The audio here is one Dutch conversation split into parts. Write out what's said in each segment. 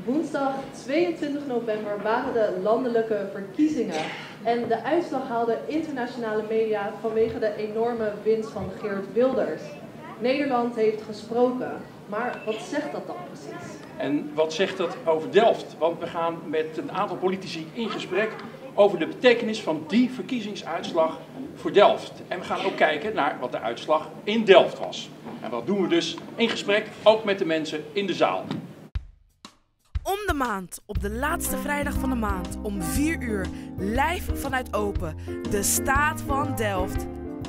Woensdag 22 november waren de landelijke verkiezingen. En de uitslag haalden internationale media vanwege de enorme winst van Geert Wilders. Nederland heeft gesproken. Maar wat zegt dat dan precies? En wat zegt dat over Delft? Want we gaan met een aantal politici in gesprek over de betekenis van die verkiezingsuitslag voor Delft. En we gaan ook kijken naar wat de uitslag in Delft was. En dat doen we dus in gesprek, ook met de mensen in de zaal. Om de maand, op de laatste vrijdag van de maand, om 4 uur, live vanuit Open, de Staat van Delft.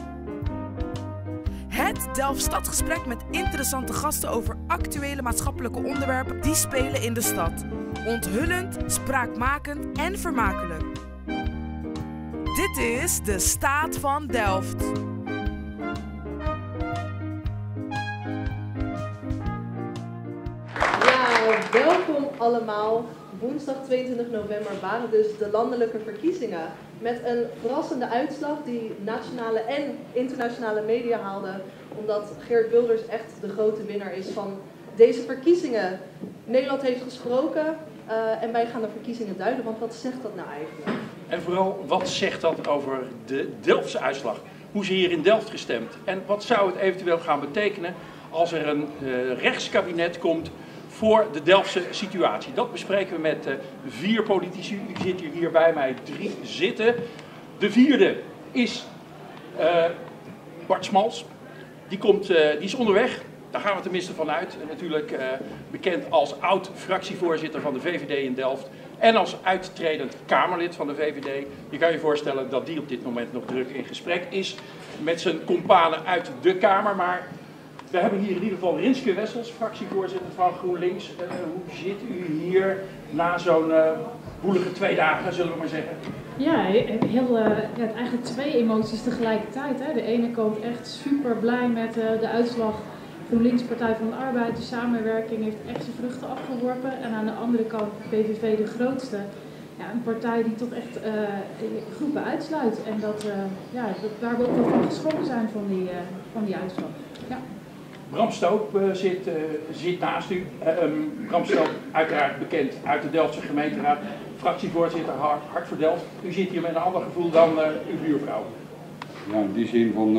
Het Delft-Stadgesprek met interessante gasten over actuele maatschappelijke onderwerpen die spelen in de stad. Onthullend, spraakmakend en vermakelijk. Dit is de Staat van Delft. Welkom allemaal. Woensdag 22 november waren dus de landelijke verkiezingen. Met een verrassende uitslag die nationale en internationale media haalden. Omdat Geert Wilders echt de grote winnaar is van deze verkiezingen. Nederland heeft gesproken en wij gaan de verkiezingen duiden. Want wat zegt dat nou eigenlijk? En vooral, wat zegt dat over de Delftse uitslag? Hoe is hier in Delft gestemd? En wat zou het eventueel gaan betekenen als er een rechtskabinet komt voor de Delftse situatie? Dat bespreken we met 4 politici. U ziet hier bij mij 3 zitten. De 4e is Bart Smals. Die is onderweg. Daar gaan we tenminste vanuit. Natuurlijk bekend als oud-fractievoorzitter van de VVD in Delft. En als uittredend Kamerlid van de VVD. Je kan je voorstellen dat die op dit moment nog druk in gesprek is met zijn companen uit de Kamer. Maar we hebben hier in ieder geval Rinske Wessels, fractievoorzitter van GroenLinks. Hoe zit u hier na zo'n woelige 2 dagen, zullen we maar zeggen? Ja, eigenlijk 2 emoties tegelijkertijd. Hè. De ene kant echt super blij met de uitslag. GroenLinks, Partij van de Arbeid, de samenwerking heeft echt zijn vruchten afgeworpen. En aan de andere kant PVV de grootste. Ja, een partij die toch echt groepen uitsluit. En waar we ook wel van geschrokken zijn van die uitslag. Ja. Bram Stoop zit naast u. Bram Stoop, uiteraard bekend uit de Delftse gemeenteraad. Fractievoorzitter Hart voor Delft. U zit hier met een ander gevoel dan uw buurvrouw. Ja, in die zin van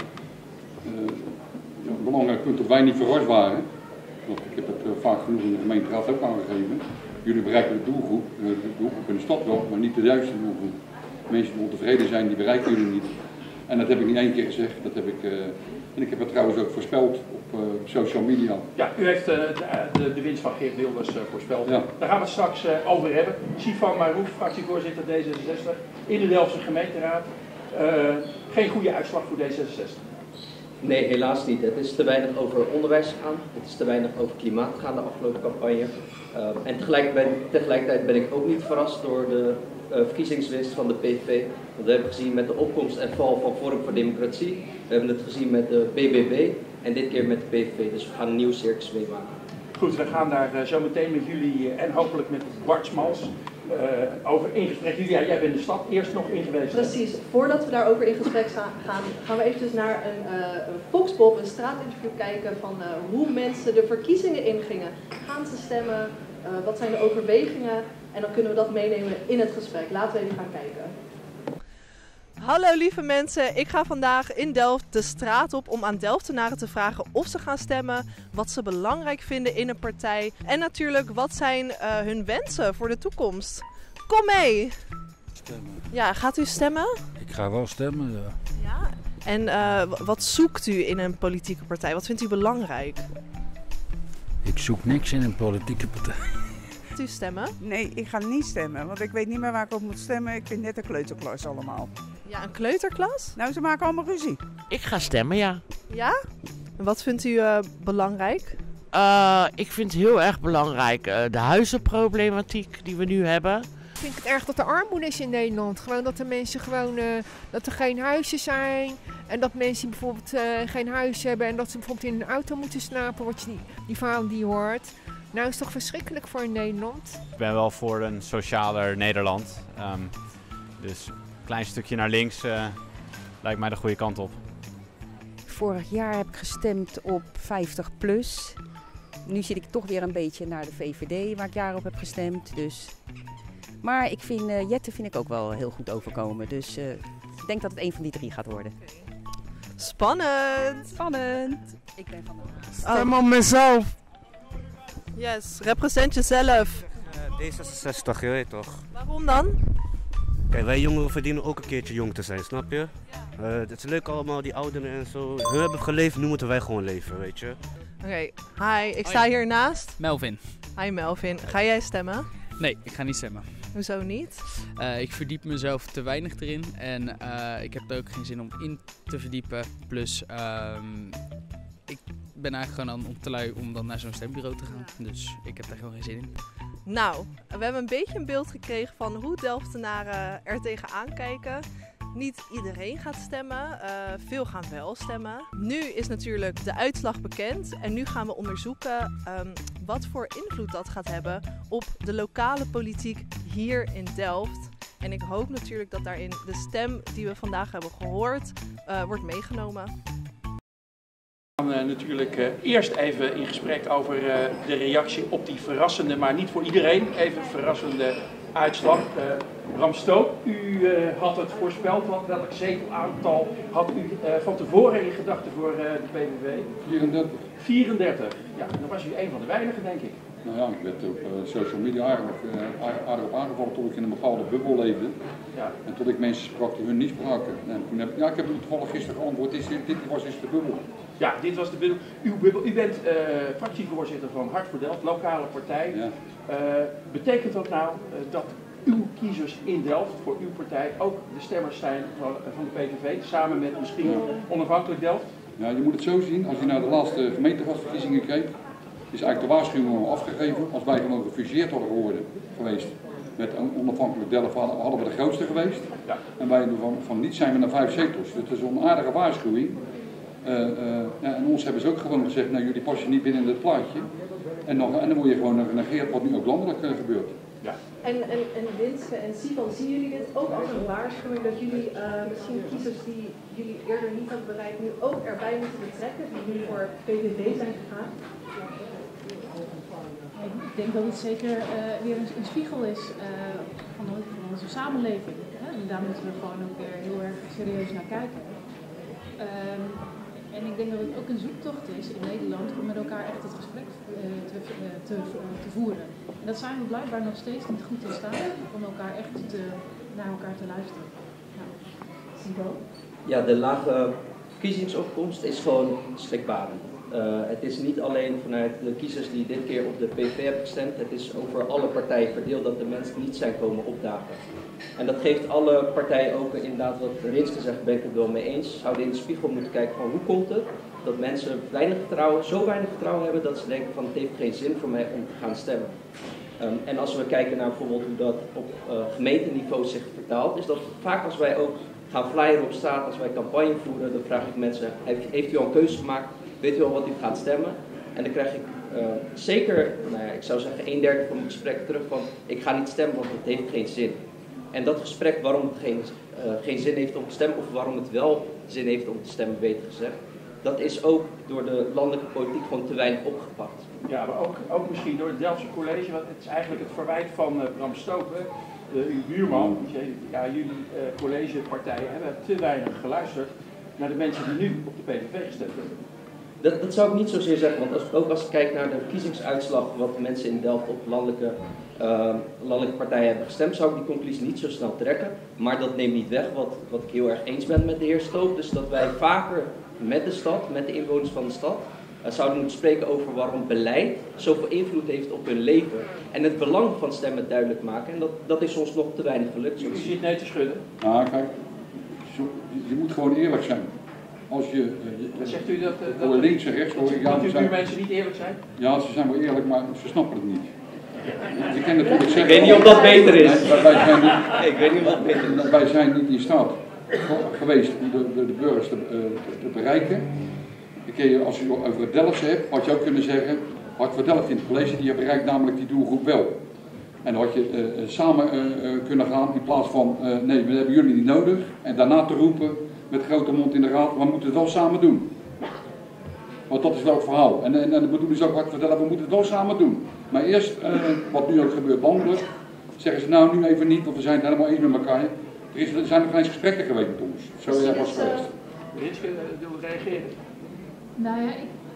een belangrijk punt dat wij niet verrast waren. Want ik heb het vaak genoeg in de gemeenteraad ook aangegeven. Jullie bereiken de doelgroep in de stad wel, maar niet de juiste doelgroep. Mensen die ontevreden zijn, die bereiken jullie niet. En dat heb ik niet 1 keer gezegd, en ik heb het trouwens ook voorspeld op social media. Ja, u heeft de winst van Geert Wilders voorspeld. Ja. Daar gaan we het straks over hebben. Sifan Marouf, fractievoorzitter D66 in de Delftse gemeenteraad. Geen goede uitslag voor D66. Nee, helaas niet. Het is te weinig over onderwijs gegaan. Het is te weinig over klimaat gegaan de afgelopen campagne. En tegelijkertijd ben ik ook niet verrast door de verkiezingswinst van de PVV. Want we hebben gezien met de opkomst en val van Forum voor Democratie. We hebben het gezien met de BBB en dit keer met de PVV. Dus we gaan een nieuw circus meemaken. Goed, we gaan daar zo meteen met jullie en hopelijk met Bart Smals over in gesprek. Julia, jij bent de stad eerst nog in geweest. Precies. Voordat we daarover in gesprek gaan we eventjes naar een Voxpop, een straatinterview kijken van hoe mensen de verkiezingen ingingen. Gaan ze stemmen? Wat zijn de overwegingen? En dan kunnen we dat meenemen in het gesprek. Laten we even gaan kijken. Hallo lieve mensen, ik ga vandaag in Delft de straat op om aan Delftenaren te vragen of ze gaan stemmen, wat ze belangrijk vinden in een partij en natuurlijk wat zijn hun wensen voor de toekomst. Kom mee! Stemmen. Ja, gaat u stemmen? Ik ga wel stemmen, ja. Ja. En wat zoekt u in een politieke partij? Wat vindt u belangrijk? Ik zoek niks in een politieke partij. Gaat u stemmen? Nee, ik ga niet stemmen, want ik weet niet meer waar ik op moet stemmen. Ik vind net een kleuterklas allemaal. Ja, een kleuterklas? Nou, ze maken allemaal ruzie. Ik ga stemmen, ja. Ja? En wat vindt u belangrijk? Ik vind het heel erg belangrijk de huizenproblematiek die we nu hebben. Ik vind het erg dat er armoede is in Nederland. Gewoon dat de mensen dat er geen huizen zijn. En dat mensen bijvoorbeeld geen huis hebben en dat ze bijvoorbeeld in een auto moeten slapen. Wat je die verhalen die je hoort. Nou is het toch verschrikkelijk voor Nederland. Ik ben wel voor een socialer Nederland. Dus een klein stukje naar links lijkt mij de goede kant op. Vorig jaar heb ik gestemd op 50 plus. Nu zit ik toch weer een beetje naar de VVD, waar ik jaren op heb gestemd. Dus. Maar ik vind Jette vind ik ook wel heel goed overkomen. Dus ik denk dat het een van die 3 gaat worden. Spannend! Spannend! Ik ben van de Haag. Stem op mezelf! Yes, represent jezelf. D66, je weet toch? Waarom dan? Kijk, wij jongeren verdienen ook een keertje jong te zijn, snap je? Het is leuk allemaal, die ouderen en zo. Hun hebben geleefd, nu moeten wij gewoon leven, weet je? Oké, hi, ik sta hier naast. Melvin. Hi Melvin, ga jij stemmen? Nee, ik ga niet stemmen. Hoezo niet? Ik verdiep mezelf te weinig erin en ik heb er ook geen zin om in te verdiepen. Plus, ik ben eigenlijk gewoon te lui om dan naar zo'n stembureau te gaan. Dus ik heb daar gewoon geen zin in. Nou, we hebben een beetje een beeld gekregen van hoe Delftenaren er tegenaan kijken. Niet iedereen gaat stemmen, veel gaan wel stemmen. Nu is natuurlijk de uitslag bekend en nu gaan we onderzoeken wat voor invloed dat gaat hebben op de lokale politiek hier in Delft. En ik hoop natuurlijk dat daarin de stem die we vandaag hebben gehoord wordt meegenomen. We gaan natuurlijk eerst even in gesprek over de reactie op die verrassende, maar niet voor iedereen, even verrassende uitslag. Bram Stoop, u had het voorspeld, welk zetelaantal had u van tevoren in gedachten voor de PVV? 34. 34, ja, dan was u een van de weinigen, denk ik. Nou ja, ik werd op social media aardig op aangevallen tot ik in een bepaalde bubbel leefde. Ja. En tot ik mensen sprak die hun niet spraken. En toen ik heb u toevallig gisteren geantwoord, dit was de bubbel. Ja, dit was de bubbel. Uw bubbel. U bent fractievoorzitter van Hart voor Delft, lokale partij. Ja. Betekent dat nou dat uw kiezers in Delft, voor uw partij, ook de stemmers zijn van de PVV, samen met misschien onafhankelijk Delft? Ja, je moet het zo zien, als je naar de laatste gemeenteraadsverkiezingen kijkt, is eigenlijk de waarschuwing afgegeven als wij gewoon gefuseerd hadden geworden geweest. Met onafhankelijk Delft hadden we de grootste geweest. Ja. En wij van niet zijn we naar 5 zetels. Dus dat is een aardige waarschuwing. En ons hebben ze ook gewoon gezegd, nou jullie passen niet binnen het plaatje. En dan word je gewoon genegeerd wat nu ook landelijk gebeurt. Ja. En Winske en Sivan, zien jullie dit ook als een waarschuwing dat jullie misschien kiezers die jullie eerder niet hadden bereikt nu ook erbij moeten betrekken, die nu voor PVV zijn gegaan? Ik denk dat het zeker weer een spiegel is van onze samenleving. Hè? En daar moeten we gewoon ook weer heel erg serieus naar kijken. En ik denk dat het ook een zoektocht is in Nederland om met elkaar echt het gesprek te voeren. En dat zijn we blijkbaar nog steeds niet goed in staat om elkaar echt naar elkaar te luisteren. Ja, de lage verkiezingsopkomst is gewoon schrikbarend. Het is niet alleen vanuit de kiezers die dit keer op de PVV hebben gestemd, het is over alle partijen verdeeld dat de mensen niet zijn komen opdagen. En dat geeft alle partijen ook inderdaad, wat Rinske zegt, ben ik het wel mee eens. Zouden in de spiegel moeten kijken van hoe komt het dat mensen zo weinig vertrouwen hebben dat ze denken van het heeft geen zin voor mij om te gaan stemmen. En als we kijken naar bijvoorbeeld hoe dat op gemeenteniveau zich vertaalt, is dat vaak als wij ook gaan flyeren op straat, als wij campagne voeren, dan vraag ik mensen, heeft u al een keuze gemaakt? Weet u al wat u gaat stemmen? En dan krijg ik zeker, ik zou zeggen 1/3 van mijn gesprek terug van ik ga niet stemmen want het heeft geen zin. En dat gesprek waarom het geen zin heeft om te stemmen of waarom het wel zin heeft om te stemmen, beter gezegd, dat is ook door de landelijke politiek gewoon te weinig opgepakt. Ja, maar ook misschien door het Delftse College, want het is eigenlijk het verwijt van Bram Stoop, uw buurman. Ja, jullie collegepartijen hebben te weinig geluisterd naar de mensen die nu op de PVV gestemd hebben. Dat zou ik niet zozeer zeggen, want ook als ik kijk naar de verkiezingsuitslag, wat mensen in Delft op landelijke partijen hebben gestemd, zou ik die conclusie niet zo snel trekken. Maar dat neemt niet weg wat ik heel erg eens ben met de heer Stoop, dus dat wij vaker met de stad, met de inwoners van de stad, zouden moeten spreken over waarom beleid zoveel invloed heeft op hun leven. En het belang van stemmen duidelijk maken. En dat is ons nog te weinig gelukt. U zit nee te schudden. Nou kijk, je moet gewoon eerlijk zijn. Als zegt u dat voor links en rechts hoor ik dat uw mensen niet eerlijk zijn? Ja, ze zijn wel eerlijk, maar ze snappen het niet. Je kan natuurlijk zeggen, ik weet niet of dat beter is. Ik weet niet of dat beter is. Wij zijn niet in staat geweest om de burgers te bereiken. Als je over het Delftse hebt, had je ook kunnen zeggen, Hart voor Delft in het college, die bereikt namelijk die doelgroep wel. En dan had je samen kunnen gaan in plaats van, nee, we hebben jullie niet nodig. En daarna te roepen met grote mond in de raad, we moeten het wel samen doen. Want dat is wel het verhaal. En de bedoeling is ook wat vertellen, we moeten het wel samen doen. Maar eerst, wat nu ook gebeurt landelijk, zeggen ze nou nu even niet, want we zijn het helemaal eens met elkaar. Er zijn nog geen eens gesprekken geweest met ons. Zo was het geweest. Rinske wil reageren. Nou ja,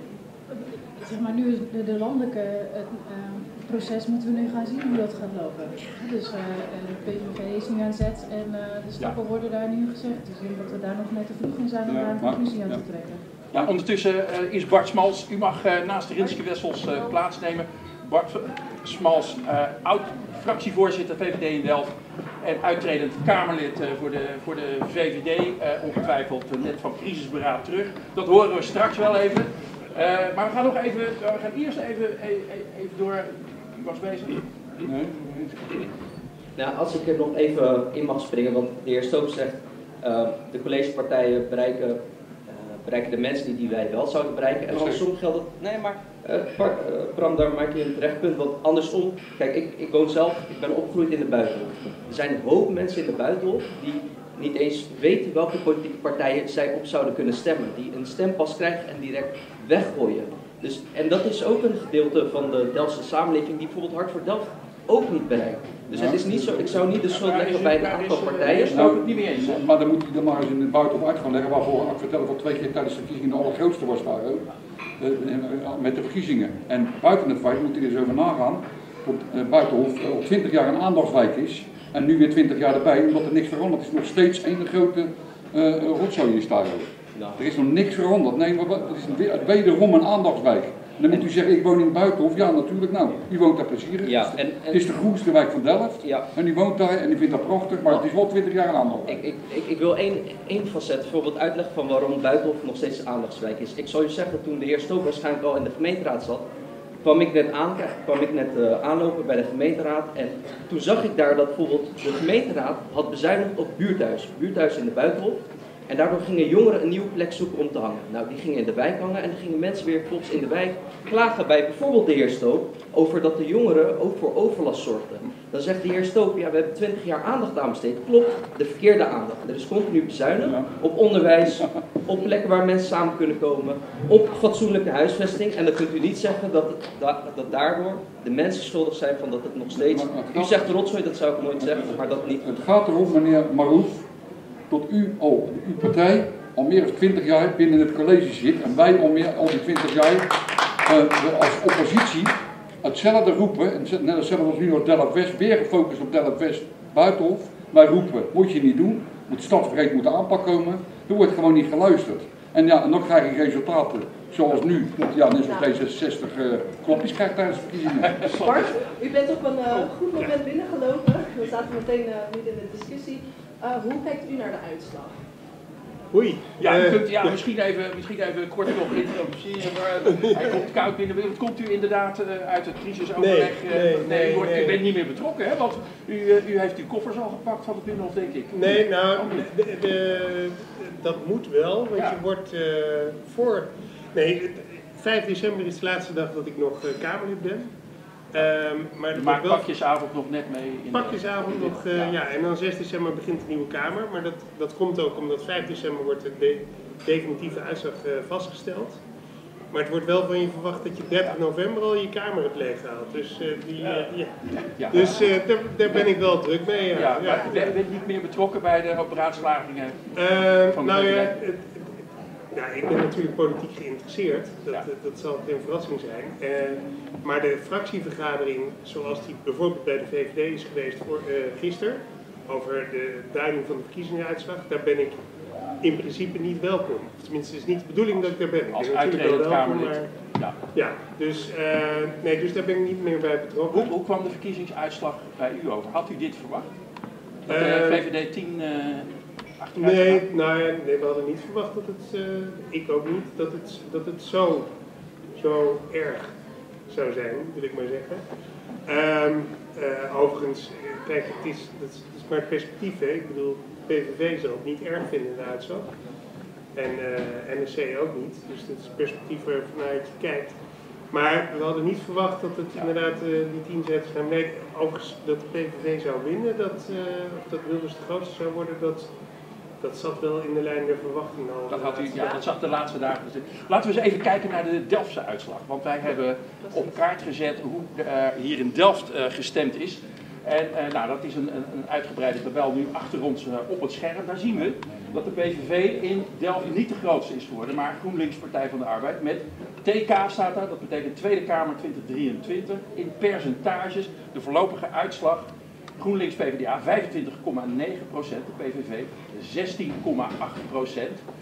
zeg maar nu is de landelijke proces moeten we nu gaan zien hoe dat gaat lopen. Dus de PVV is nu aan zet en de stappen worden daar nu gezegd. Dus ik denk dat we daar nog net te vroeg in zijn om daar een conclusie aan te trekken. Ja, ondertussen is Bart Smals, u mag naast Rinske Wessels plaatsnemen. Bart Smals, oud-fractievoorzitter VVD in Delft en uittredend Kamerlid voor de VVD, ongetwijfeld net van crisisberaad terug. Dat horen we straks wel even. Maar we gaan nog even, we gaan eerst even door. U was bezig? Nee. Nou, als ik er nog even in mag springen, want de heer Stoop zegt, de collegepartijen bereiken de mensen die wij wel zouden bereiken. En andersom geldt het, nee maar, Bram, daar maak je een terecht punt, want andersom, kijk, ik woon zelf, ik ben opgegroeid in de Buitenhof. Er zijn een hoop mensen in de Buitenhof die niet eens weten welke politieke partijen zij op zouden kunnen stemmen. Die een stempas krijgen en direct weggooien. Dus, en dat is ook een gedeelte van de Delftse samenleving die bijvoorbeeld Hart voor Delft ook niet bereikt. Dus het is niet zo, ik zou niet de schuld leggen bij een aantal partijen. Daar ben ik niet mee eens. Maar dan moet hij er maar eens in het buitenhof uit gaan leggen, waarvoor ik vertellen van 2 keer tijdens de verkiezingen de allergrootste was daar ook. Met de verkiezingen. En buiten het feit moet hij er eens over nagaan, dat Buitenhof al 20 jaar een aandachtswijk is. En nu weer 20 jaar erbij, omdat er niks veranderd is. Nog steeds één grote rotzooi is daar. Er is nog niks veranderd. Nee, maar het is wederom een aandachtswijk. En dan moet u zeggen, ik woon in het Buitenhof. Ja, natuurlijk. Nou, u woont daar plezierig. Ja, het is de groenste wijk van Delft. Ja. En u woont daar en u vindt dat prachtig. Maar het is wel 20 jaar een aandachtswijk. Ik wil één facet bijvoorbeeld uitleggen van waarom Buitenhof nog steeds een aandachtswijk is. Ik zal u zeggen, toen de heer Stoop waarschijnlijk al in de gemeenteraad zat, kwam ik net aanlopen bij de gemeenteraad en toen zag ik daar dat bijvoorbeeld de gemeenteraad had bezuinigd op buurthuis in de Buitenhof. En daardoor gingen jongeren een nieuwe plek zoeken om te hangen. Nou, die gingen in de wijk hangen en dan gingen mensen weer volgens in de wijk klagen bij bijvoorbeeld de heer Stoop over dat de jongeren ook voor overlast zorgden. Dan zegt de heer Stoop, ja, we hebben 20 jaar aandacht aan besteed. Klopt, de verkeerde aandacht. Er is continu bezuinigen op onderwijs, op plekken waar mensen samen kunnen komen, op fatsoenlijke huisvesting. En dan kunt u niet zeggen dat daardoor de mensen schuldig zijn van dat het nog steeds... U zegt rotzooi, dat zou ik nooit zeggen, maar dat niet. Het gaat erom, meneer Maroes, dat uw partij al meer dan 20 jaar binnen het college zit en wij al die 20 jaar als oppositie hetzelfde roepen, en net hetzelfde als nu nog Delft-West, weer gefocust op Delft-West Buitenhof. Wij roepen, moet je niet doen, moet stadsbreed moeten aanpak komen, er wordt gewoon niet geluisterd. En ja, en dan krijg je resultaten zoals nu, ja, net zoals D66 klopjes krijgt tijdens de verkiezingen. Bart, u bent op een goed moment binnengelopen, we zaten meteen midden in de discussie. Hoe kijkt u naar de uitslag? Oei. Ja, u kunt misschien even kort nog introduceren. Hij komt koud binnen. Komt u inderdaad uit het crisisoverleg? Nee, u bent niet meer betrokken, hè? Want u heeft uw koffers al gepakt van het Binnenhof, denk ik. Nee, nou, dat moet wel, want je wordt voor... Nee, 5 december is de laatste dag dat ik nog Kamerlid ben. Maar maak pakjesavond nog net mee? Pakjesavond nog, ja, en dan 6 december begint de nieuwe Kamer. Maar dat komt ook omdat 5 december wordt de definitieve uitslag vastgesteld. Maar het wordt wel van je verwacht dat je 30 november al je Kamer hebt leeggehaald. Dus, daar ben ik wel druk mee. Maar u bent niet meer betrokken bij de beraadslagingen van de VVD? Ja, ik ben natuurlijk politiek geïnteresseerd, dat zal geen verrassing zijn. Maar de fractievergadering, zoals die bijvoorbeeld bij de VVD is geweest gisteren, over de duiding van de verkiezingsuitslag, daar ben ik in principe niet welkom. Tenminste, het is niet de bedoeling dat ik daar ben. Als uitredend Kamerlid. Dus daar ben ik niet meer bij betrokken. Hoe kwam de verkiezingsuitslag bij u over? Had u dit verwacht? Dat de VVD 10... Nee, we hadden niet verwacht dat het, ik ook niet, dat het zo erg zou zijn, wil ik maar zeggen. Overigens, kijk, het is maar het perspectief, hè. Ik bedoel, PVV zal het niet erg vinden in de uitslag. En NSC ook niet, dus dat is het perspectief waarvanuit je kijkt. Maar we hadden niet verwacht dat het inderdaad die 10 zetels gaan. Nee, overigens dat de PVV zou winnen, of dat Wilders de grootste zou worden, dat Dat zat wel in de lijn der verwachting al. Dat had u, ja, dat zat de laatste dagen. Laten we eens even kijken naar de Delftse uitslag. Want wij hebben op kaart gezet hoe hier in Delft gestemd is. En nou, dat is een uitgebreide tabel nu achter ons op het scherm. Daar zien we dat de PVV in Delft niet de grootste is geworden, maar GroenLinks Partij van de Arbeid met TK staat daar. Dat betekent Tweede Kamer 2023. In percentages, de voorlopige uitslag. GroenLinks PvdA 25,9%, de PVV 16,8%.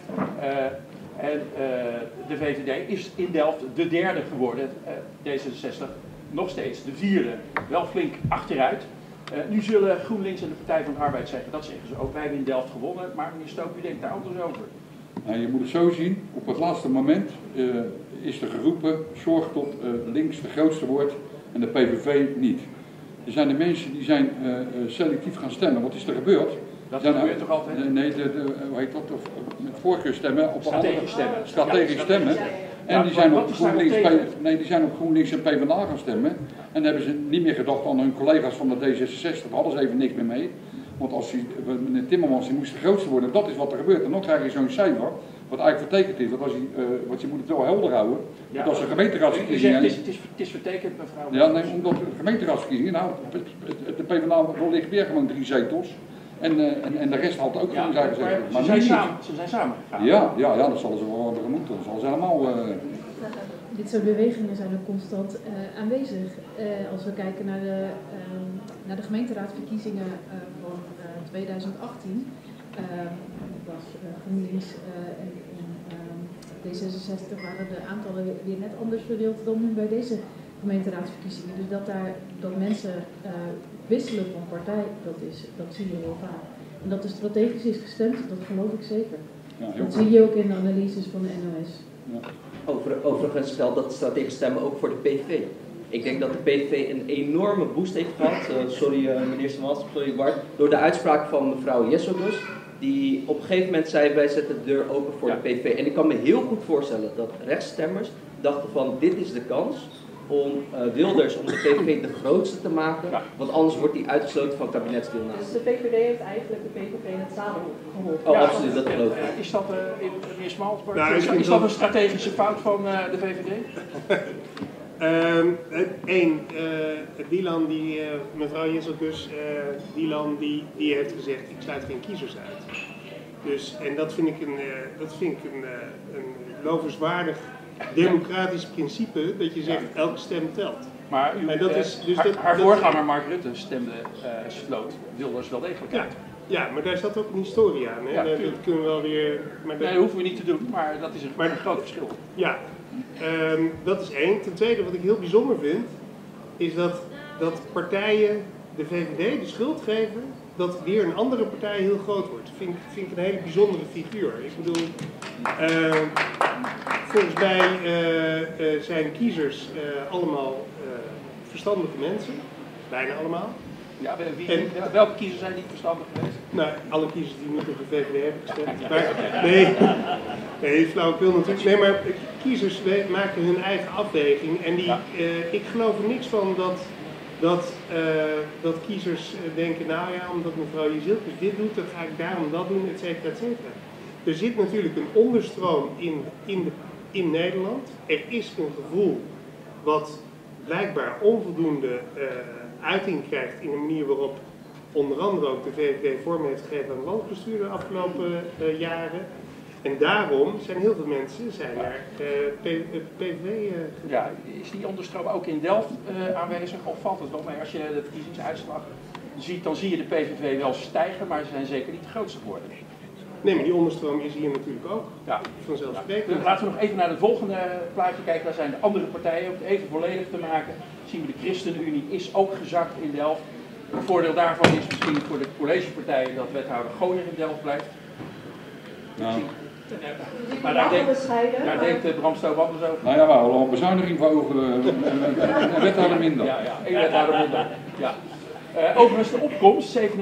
En de VVD is in Delft de derde geworden, D66 nog steeds de vierde. Wel flink achteruit. Nu zullen GroenLinks en de Partij van de Arbeid zeggen, dat zeggen ze ook, wij hebben in Delft gewonnen, maar meneer Stoop, u denkt daar anders over. Nou, je moet het zo zien, op het laatste moment is er geroepen, zorg tot links de grootste wordt en de PVV niet. Er zijn de mensen die zijn selectief gaan stemmen. Wat is er gebeurd? Dat gebeurt toch altijd? Nee, hoe heet dat? Met voorkeurstemmen. Strategisch stemmen. Strategisch stemmen. En die zijn op GroenLinks en PvdA gaan stemmen. En hebben ze niet meer gedacht aan hun collega's van de D66. Daar hadden ze even niks meer mee. Want als meneer Timmermans die moest de grootste worden, dat is wat er gebeurt. En dan krijg je zo'n cijfer, wat eigenlijk vertekend is. Want je moet het wel helder houden. Ja, want als er gemeenteraadsverkiezingen... Het is vertekend, mevrouw. Ja, nee, omdat de gemeenteraadsverkiezingen, nou, de PvdA ligt weer gewoon 3 zetels. En de rest had ook gewoon zijn zetels. Maar ze zijn samen gegaan. Ja, dat zullen ze wel hebben gemoeten. Dat zal ze helemaal... Dit soort bewegingen zijn ook constant aanwezig. Als we kijken naar de gemeenteraadsverkiezingen van 2018, was GroenLinks en D66 waren de aantallen weer net anders verdeeld dan nu bij deze gemeenteraadsverkiezingen. Dus dat mensen wisselen van partij, dat zie je heel vaak. En dat er strategisch is gestemd, dat geloof ik zeker. Ja, dat zie je ook in de analyses van de NOS. Ja. Overigens geldt dat strategisch stemmen ook voor de PVV. Ik denk dat de PVV een enorme boost heeft gehad, sorry meneer Smans, sorry Bart, door de uitspraak van mevrouw Jesselgus, die op een gegeven moment zei, wij zetten de deur open voor de PVV. En ik kan me heel goed voorstellen dat rechtsstemmers dachten van, dit is de kans om Wilders, om de PVV de grootste te maken, want anders wordt hij uitgesloten van kabinetsdeelname. Dus de VVD heeft eigenlijk de PVV in het zadel geholpen. Oh, absoluut, dat geloof ik. Is dat, meneer Smals, is dat een strategische fout van de VVD? Dylan, mevrouw Jesselgus, Dylan die heeft gezegd, ik sluit geen kiezers uit. Dus, en dat vind ik een lovenswaardig democratisch principe, dat je zegt, elke stem telt. Maar haar voorganger Mark Rutte stemde sloot Wilders wel degelijk uit. Ja, maar daar zat ook een historie aan. Hè? Ja, dat kunnen we wel weer... Nee, dat hoeven we niet te doen, maar dat is een groot verschil. Ja, dat is één. Ten tweede, wat ik heel bijzonder vind, is dat partijen de VVD de schuld geven dat weer een andere partij heel groot wordt. Vind ik een hele bijzondere figuur. Ik bedoel, volgens mij zijn kiezers allemaal verstandige mensen. Bijna allemaal. Ja, welke kiezers zijn niet verstandig geweest? Nou, alle kiezers die niet op de VVD hebben gestemd. Maar, nee, flauwekul natuurlijk. Nee, maar kiezers maken hun eigen afweging. En ik geloof er niks van dat kiezers denken, nou ja, omdat mevrouw Jesselgus dit doet, dan ga ik daarom dat doen, et cetera, et cetera. Er zit natuurlijk een onderstroom in Nederland. Er is een gevoel wat blijkbaar onvoldoende uiting krijgt in de manier waarop onder andere ook de VVD vorm heeft gegeven aan het landbestuur de afgelopen jaren. En daarom zijn heel veel mensen naar PVV gegaan. Ja, is die onderstroom ook in Delft aanwezig of valt het wel mee? Als je de verkiezingsuitslag ziet, dan zie je de PVV wel stijgen, maar ze zijn zeker niet de grootste geworden. Nee, maar die onderstroom is hier natuurlijk ook. Ja. Vanzelfsprekend. Laten we nog even naar het volgende plaatje kijken. Daar zijn de andere partijen, om het even volledig te maken. Zien we de ChristenUnie is ook gezakt in Delft. Een voordeel daarvan is misschien voor de collegepartijen dat wethouder Gooyer in Delft blijft. Nou. Maar daar denkt Bram Stoop anders over. Nou ja, we hadden al een bezuiniging voor ogen. Een wethouder minder. Ja, één wethouder minder. Ja. Overigens de opkomst, 77,6%.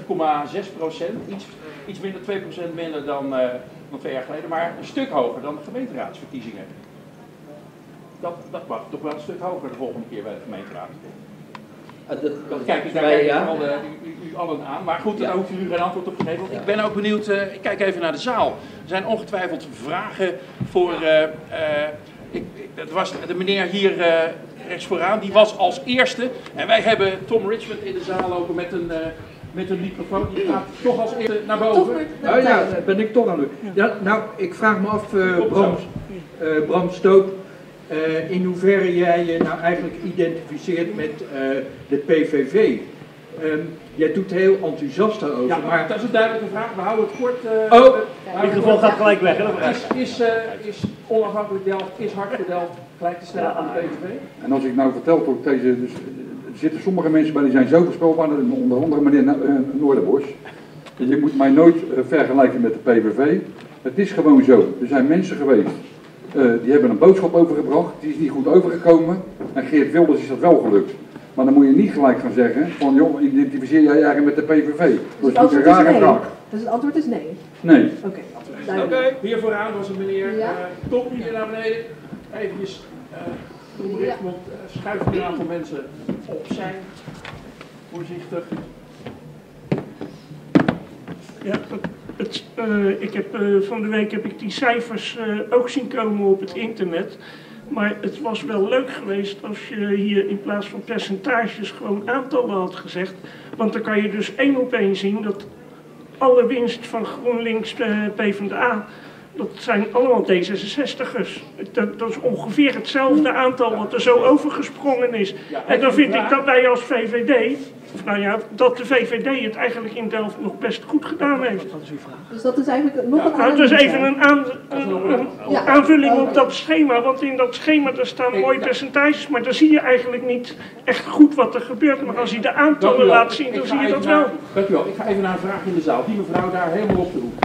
Iets minder, 2% minder dan 2 jaar geleden, maar een stuk hoger dan de gemeenteraadsverkiezingen. Dat mag toch wel een stuk hoger de volgende keer bij de gemeenteraad. Kijk eens, daar kijken u allen aan. Maar goed, daar hoeft u geen antwoord op te geven. Want ik ben ook benieuwd, ik kijk even naar de zaal. Er zijn ongetwijfeld vragen voor... dat was de meneer hier rechts vooraan, die was als eerste. En wij hebben Tom Richmond in de zaal lopen met een microfoon. Die gaat toch als eerste naar boven. Nou ja, ben ik toch aan het doen. Ja, nou, ik vraag me af, Bram Stoop, in hoeverre jij je nou eigenlijk identificeert met de PVV. Jij doet heel enthousiast daarover. Ja, maar dat is een duidelijke vraag. We houden het kort. De microfoon gaat gelijk weg. Is onafhankelijk Delft, is Hart voor Delft gelijk te stellen aan de PVV? En als ik nou vertel tot deze... Dus, er zitten sommige mensen bij die zijn zo voorspelbaar, onder andere meneer Noorderbos. Je moet mij nooit vergelijken met de PVV. Het is gewoon zo. Er zijn mensen geweest die hebben een boodschap overgebracht, die is niet goed overgekomen. En Geert Wilders is dat wel gelukt. Maar dan moet je niet gelijk gaan zeggen van joh, identificeer jij eigenlijk met de PVV. Dat is een rare vraag. Dus het antwoord is nee? Nee. Oké, hier vooraan was een meneer, top hier naar beneden. Even Tom Richmond, schuift een aantal mensen opzij. Voorzichtig. Ja, van de week heb ik die cijfers ook zien komen op het internet. Maar het was wel leuk geweest als je hier in plaats van percentages gewoon aantallen had gezegd. Want dan kan je dus 1 op 1 zien dat alle winst van GroenLinks PvdA, dat zijn allemaal D66'ers. Dat is ongeveer hetzelfde aantal wat er zo overgesprongen is. En dan vind ik dat wij als VVD, dat de VVD het eigenlijk in Delft nog best goed gedaan heeft. Dus dat is eigenlijk nog een dat is even een aanvulling op dat schema, want in dat schema daar staan mooie percentages, maar dan zie je eigenlijk niet echt goed wat er gebeurt. Maar als je de aantallen laat zien, dan zie je dat wel. Dank u wel. Ik ga even naar een vraag in de zaal. Die mevrouw daar helemaal op de hoek.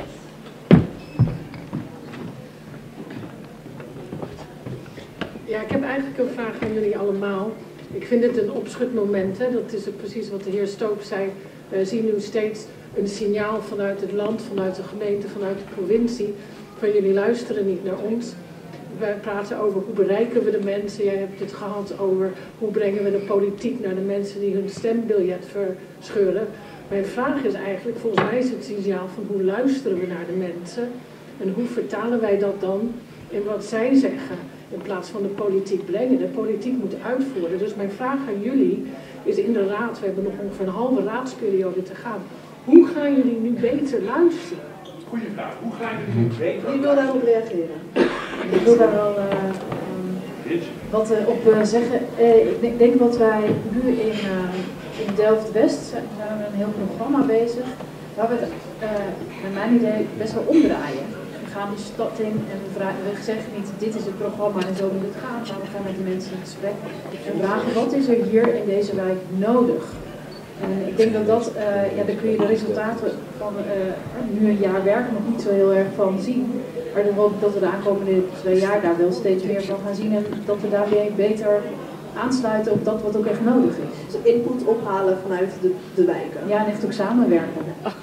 Ja, ik heb eigenlijk een vraag aan jullie allemaal. Ik vind het een opschutmoment, hè? Dat is ook precies wat de heer Stoop zei. We zien nu steeds een signaal vanuit het land, vanuit de gemeente, vanuit de provincie. Van jullie luisteren niet naar ons. Wij praten over hoe bereiken we de mensen. Jij hebt het gehad over hoe brengen we de politiek naar de mensen die hun stembiljet verscheuren. Mijn vraag is eigenlijk, volgens mij is het signaal van hoe luisteren we naar de mensen. En hoe vertalen wij dat dan in wat zij zeggen. In plaats van de politiek brengen. De politiek moet uitvoeren. Dus mijn vraag aan jullie is in de raad, we hebben nog ongeveer een halve raadsperiode te gaan. Hoe gaan jullie nu beter luisteren? Goeie vraag. Hoe gaan jullie nu beter? Wie wil daarop reageren? Ik wil daar wel wat op zeggen. Ik denk wat wij nu in Delft-West zijn we een heel programma bezig. Waar we het, naar mijn idee, best wel omdraaien. We gaan de stad in en we zeggen niet dit is het programma en zo moet het gaan, maar we gaan met de mensen in gesprek en vragen wat is er hier in deze wijk nodig. En ik denk dat daar kun je de resultaten van nu een jaar werken nog niet zo heel erg van zien, maar dan hoop ik dat we de aankomende 2 jaar daar wel steeds meer van gaan zien en dat we daar weer beter aansluiten op dat wat ook echt nodig is. Dus input ophalen vanuit de wijken. Ja, en echt ook samenwerken.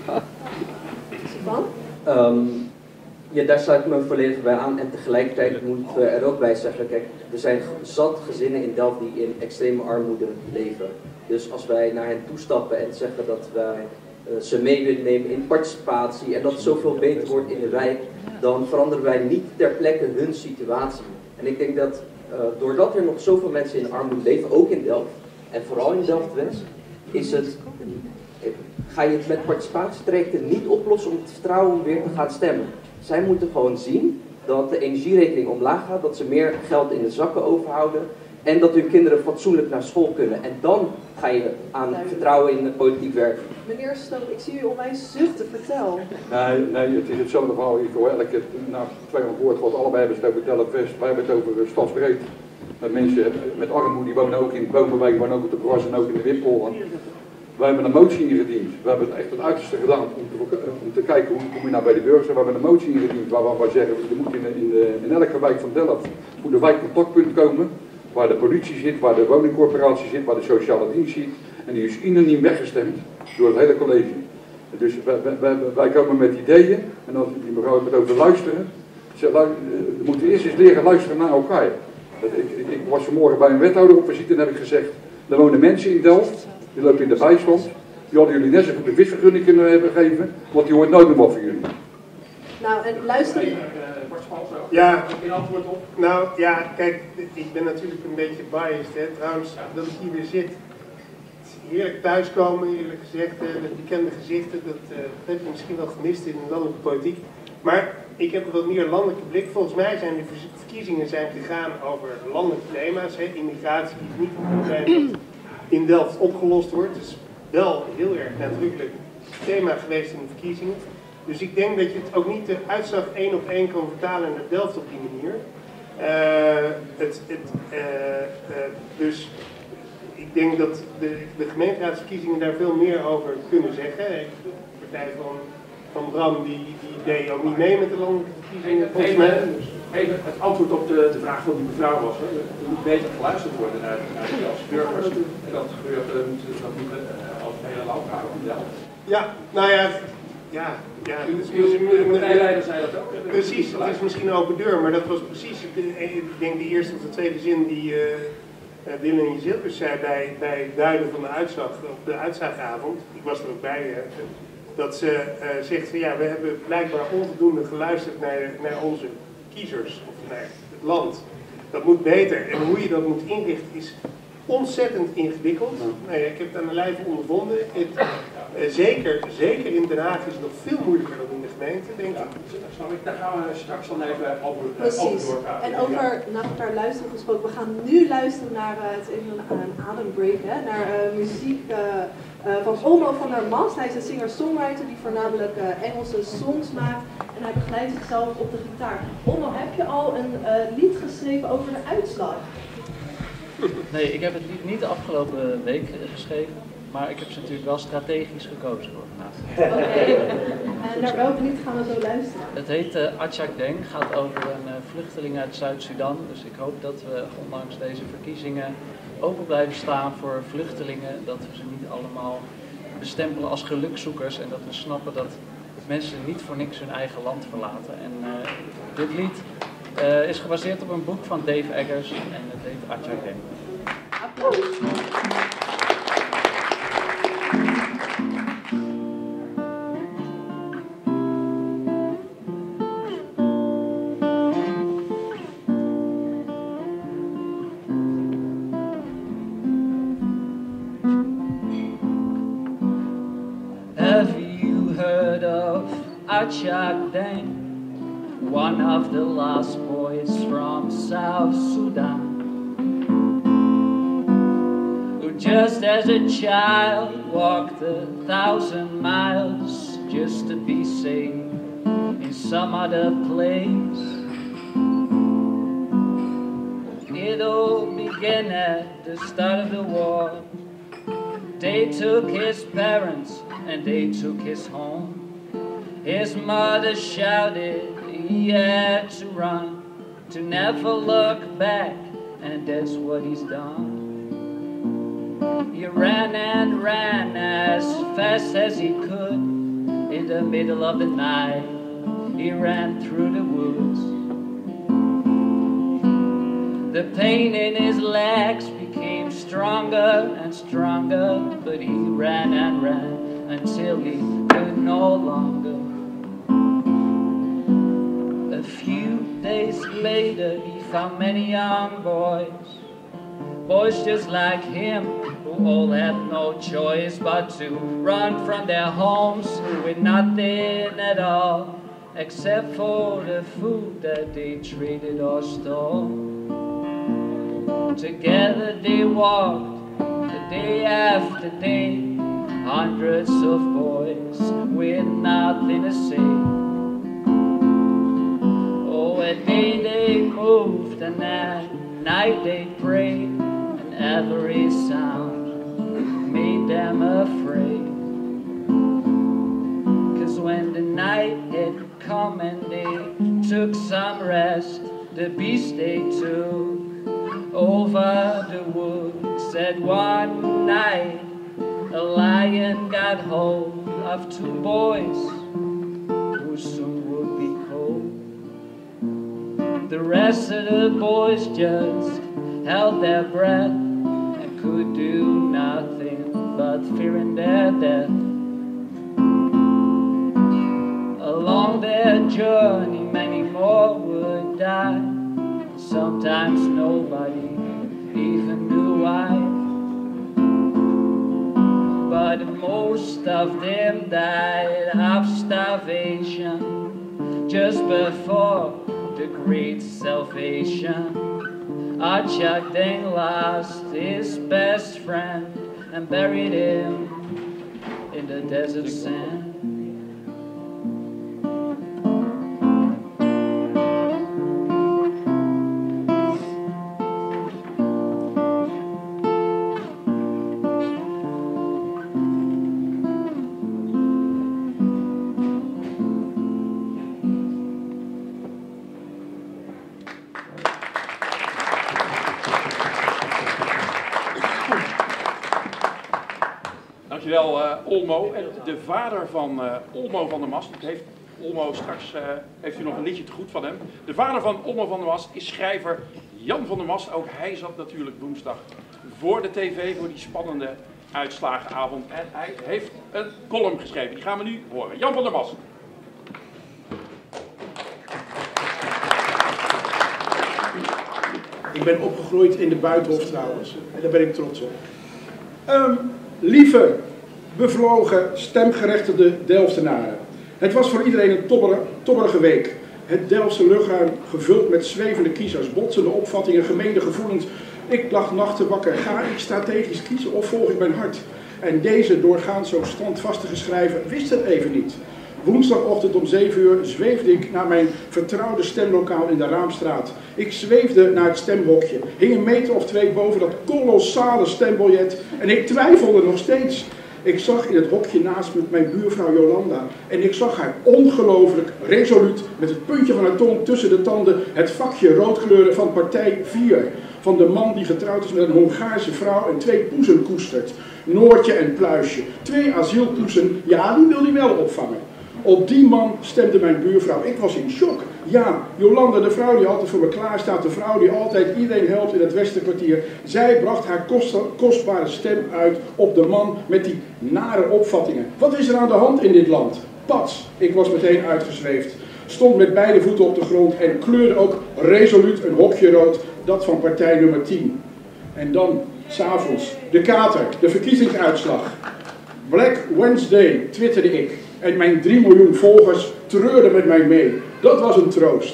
Van? Ja, daar sluit ik me volledig bij aan en tegelijkertijd moeten we er ook bij zeggen, kijk, er zijn zat gezinnen in Delft die in extreme armoede leven. Dus als wij naar hen toestappen en zeggen dat wij ze mee willen nemen in participatie en dat het zoveel beter wordt in de wijk, dan veranderen wij niet ter plekke hun situatie. En ik denk dat doordat er nog zoveel mensen in armoede leven, ook in Delft, en vooral in Delft-West, ga je het met participatietrajecten niet oplossen om het vertrouwen om weer te gaan stemmen. Zij moeten gewoon zien dat de energierekening omlaag gaat, dat ze meer geld in de zakken overhouden en dat hun kinderen fatsoenlijk naar school kunnen. En dan ga je aan vertrouwen in de politiek werken. Meneer Stoop, ik zie u onwijs zuchten, vertel. Nee, het is hetzelfde verhaal. Ik hoor elke 200 woord wat allebei hebben het over Delft-West. Wij hebben het over stadsbreed. Mensen met armoede die wonen ook in de Bomenwijk, wonen ook op de Bras en ook in de Wippollen. Wij hebben een motie ingediend. We hebben echt het uiterste gedaan om te kijken hoe kom je nou bij de burgers. We hebben een motie ingediend waar we zeggen, er moet in elke wijk van Delft moet een wijkcontactpunt komen. Waar de politie zit, waar de woningcorporatie zit, waar de sociale dienst zit. En die is unaniem weggestemd door het hele college. Dus wij komen met ideeën. En als die mevrouw heeft het over luisteren. We moeten eerst eens leren luisteren naar elkaar. Ik was vanmorgen bij een wethouder op visite en heb ik gezegd. Er wonen mensen in Delft, die lopen in de bijstand. Die hadden jullie net zo goed de visvergunning kunnen hebben gegeven, want die hoort nooit meer wat van jullie. Nou, en luister. Ja, in antwoord op. Nou ja, kijk, ik ben natuurlijk een beetje biased, hè. Trouwens, dat ik hier weer zit. Heerlijk thuiskomen, eerlijk gezegd, met bekende gezichten, dat heb je misschien wel gemist in de landelijke politiek. Maar ik heb een wat meer landelijke blik. Volgens mij zijn de verkiezingen gegaan over landelijke thema's. Hè. Immigratie is niet een probleem dat in Delft opgelost wordt. Het is wel heel erg nadrukkelijk thema geweest in de verkiezingen. Dus ik denk dat je het ook niet de uitslag 1 op 1 kan vertalen naar Delft op die manier. Dus ik denk dat de gemeenteraadsverkiezingen daar veel meer over kunnen zeggen. De partij van Bram die deed ook niet mee met de landelijke verkiezingen. Even het antwoord op de vraag van die mevrouw was. Er moet beter geluisterd worden naar de Delftse burgers. En dat gebeurt dat moet als het hele land gaan in Delft. Ja, nou ja. De partijleider zei dat ook. Precies, het is misschien een open deur, maar dat was precies, ik denk de eerste of de tweede zin die Dylan Jezilkes zei bij het duiden van de uitslag op de uitslagavond. Ik was er ook bij. Dat ze zegt van ja, we hebben blijkbaar onvoldoende geluisterd naar onze kiezers of naar het land. Dat moet beter. En hoe je dat moet inrichten is ontzettend ingewikkeld. Nou ja, ik heb het aan de lijve ondervonden. Zeker in Den Haag is het nog veel moeilijker dan in de gemeente, denk ik. Daar gaan we straks dan even over doorgaan. En over naar elkaar luisteren gesproken. We gaan nu luisteren naar het even een adembreak, naar muziek van Omo van der Mast. Hij is een singer-songwriter die voornamelijk Engelse songs maakt. En hij begeleidt zichzelf op de gitaar. Omo, heb je al een lied geschreven over de uitslag? Nee, ik heb het lied niet de afgelopen week geschreven. Maar ik heb ze natuurlijk wel strategisch gekozen voor vandaag. Oké. En naar welk lied gaan we zo luisteren? Het heet Atjak Deng, gaat over een vluchteling uit Zuid-Sudan. Dus ik hoop dat we ondanks deze verkiezingen open blijven staan voor vluchtelingen. Dat we ze niet allemaal bestempelen als gelukzoekers. En dat we snappen dat mensen niet voor niks hun eigen land verlaten. En dit lied is gebaseerd op een boek van Dave Eggers en het heet Atjak Deng. Applaus. Atjak Deng, one of the last boys from South Sudan, who just as a child walked 1,000 miles just to be safe in some other place. It all began at the start of the war. They took his parents and they took his home. His mother shouted he had to run, to never look back, and that's what he's done. He ran and ran as fast as he could. In the middle of the night, he ran through the woods. The pain in his legs became stronger and stronger, but he ran and ran until he could no longer. A few days later he found many young boys just like him, who all had no choice but to run from their homes with nothing at all, except for the food that they traded or stole. Together they walked the day after day, hundreds of boys with nothing to say. At day they moved and at night they prayed, and every sound made them afraid. 'Cause when the night had come and they took some rest, the beast they took over the woods. At one night a lion got hold of two boys who soon would be cold. The rest of the boys just held their breath and could do nothing but fearing their death. Along their journey many more would die. Sometimes nobody even knew why. But most of them died of starvation just before the great salvation. Chuck Ding lost his best friend and buried him in the desert sand. Dankjewel Olmo. En de vader van Olmo van der Mast, heeft Olmo straks heeft u nog een liedje te goed van hem. De vader van Olmo van der Mast is schrijver Jan van der Mast. Ook hij zat natuurlijk woensdag voor de tv voor die spannende uitslagenavond. En hij heeft een column geschreven. Die gaan we nu horen. Jan van der Mast. Ik ben opgegroeid in de Buitenhof trouwens. En daar ben ik trots op. Lieve, bevlogen, stemgerechtigde Delftenaren. Het was voor iedereen een tobberige week. Het Delftse luchtruim gevuld met zwevende kiezers, botsende opvattingen, gemeende gevoelens. Ik lag nachten wakker. Ga ik strategisch kiezen of volg ik mijn hart? En deze doorgaans zo standvastige schrijver wist het even niet. Woensdagochtend om 7 uur zweefde ik naar mijn vertrouwde stemlokaal in de Raamstraat. Ik zweefde naar het stemhokje, hing een meter of 2 boven dat kolossale stembiljet en ik twijfelde nog steeds. Ik zag in het hokje naast me mijn buurvrouw Jolanda en ik zag haar ongelooflijk resoluut met het puntje van haar tong tussen de tanden het vakje rood kleuren van partij 4. Van de man die getrouwd is met een Hongaarse vrouw en 2 poezen koestert. Noortje en Pluisje. 2 asielpoezen, ja die wil hij wel opvangen. Op die man stemde mijn buurvrouw. Ik was in shock. Ja, Jolanda, de vrouw die altijd voor me klaar staat, de vrouw die altijd iedereen helpt in het Westerkwartier. Zij bracht haar kostbare stem uit op de man met die nare opvattingen. Wat is er aan de hand in dit land? Pats, ik was meteen uitgezweefd. Stond met beide voeten op de grond en kleurde ook resoluut een hokje rood, dat van partij nummer 10. En dan, 's avonds, de kater, de verkiezingsuitslag. Black Wednesday, twitterde ik. En mijn 3 miljoen volgers treurden met mij mee. Dat was een troost.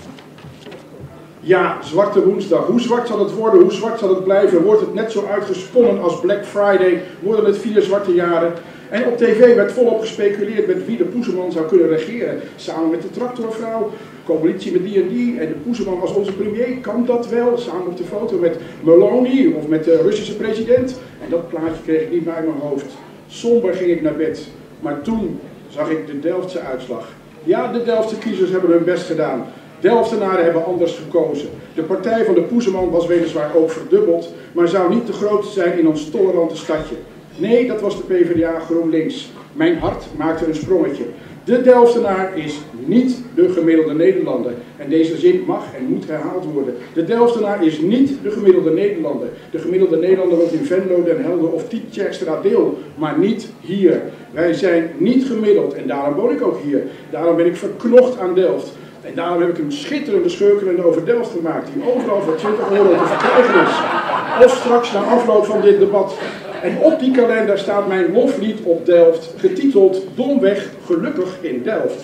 Ja, Zwarte Woensdag. Hoe zwart zal het worden? Hoe zwart zal het blijven? Wordt het net zo uitgesponnen als Black Friday? Worden het 4 zwarte jaren? En op tv werd volop gespeculeerd met wie de Poeseman zou kunnen regeren. Samen met de tractorvrouw, coalitie met die en die. En de Poeseman als onze premier, kan dat wel? Samen op de foto met Meloni of met de Russische president. En dat plaatje kreeg ik niet meer uit mijn hoofd. Somber ging ik naar bed. Maar toen zag ik de Delftse uitslag. Ja, de Delftse kiezers hebben hun best gedaan. Delftenaren hebben anders gekozen. De partij van de Poeseman was weliswaar ook verdubbeld, maar zou niet de grootste zijn in ons tolerante stadje. Nee, dat was de PvdA GroenLinks. Mijn hart maakte een sprongetje. De Delftenaar is niet de gemiddelde Nederlander. En deze zin mag en moet herhaald worden. De Delftenaar is niet de gemiddelde Nederlander. De gemiddelde Nederlander woont in Venlo, Den Helder of Tietjerkstradeel, maar niet hier. Wij zijn niet gemiddeld en daarom woon ik ook hier. Daarom ben ik verknocht aan Delft. En daarom heb ik een schitterende schurkelende over Delft gemaakt, die overal voor €20 te verkrijgen is. Of straks na afloop van dit debat. En op die kalender staat mijn loflied op Delft, getiteld Domweg gelukkig in Delft.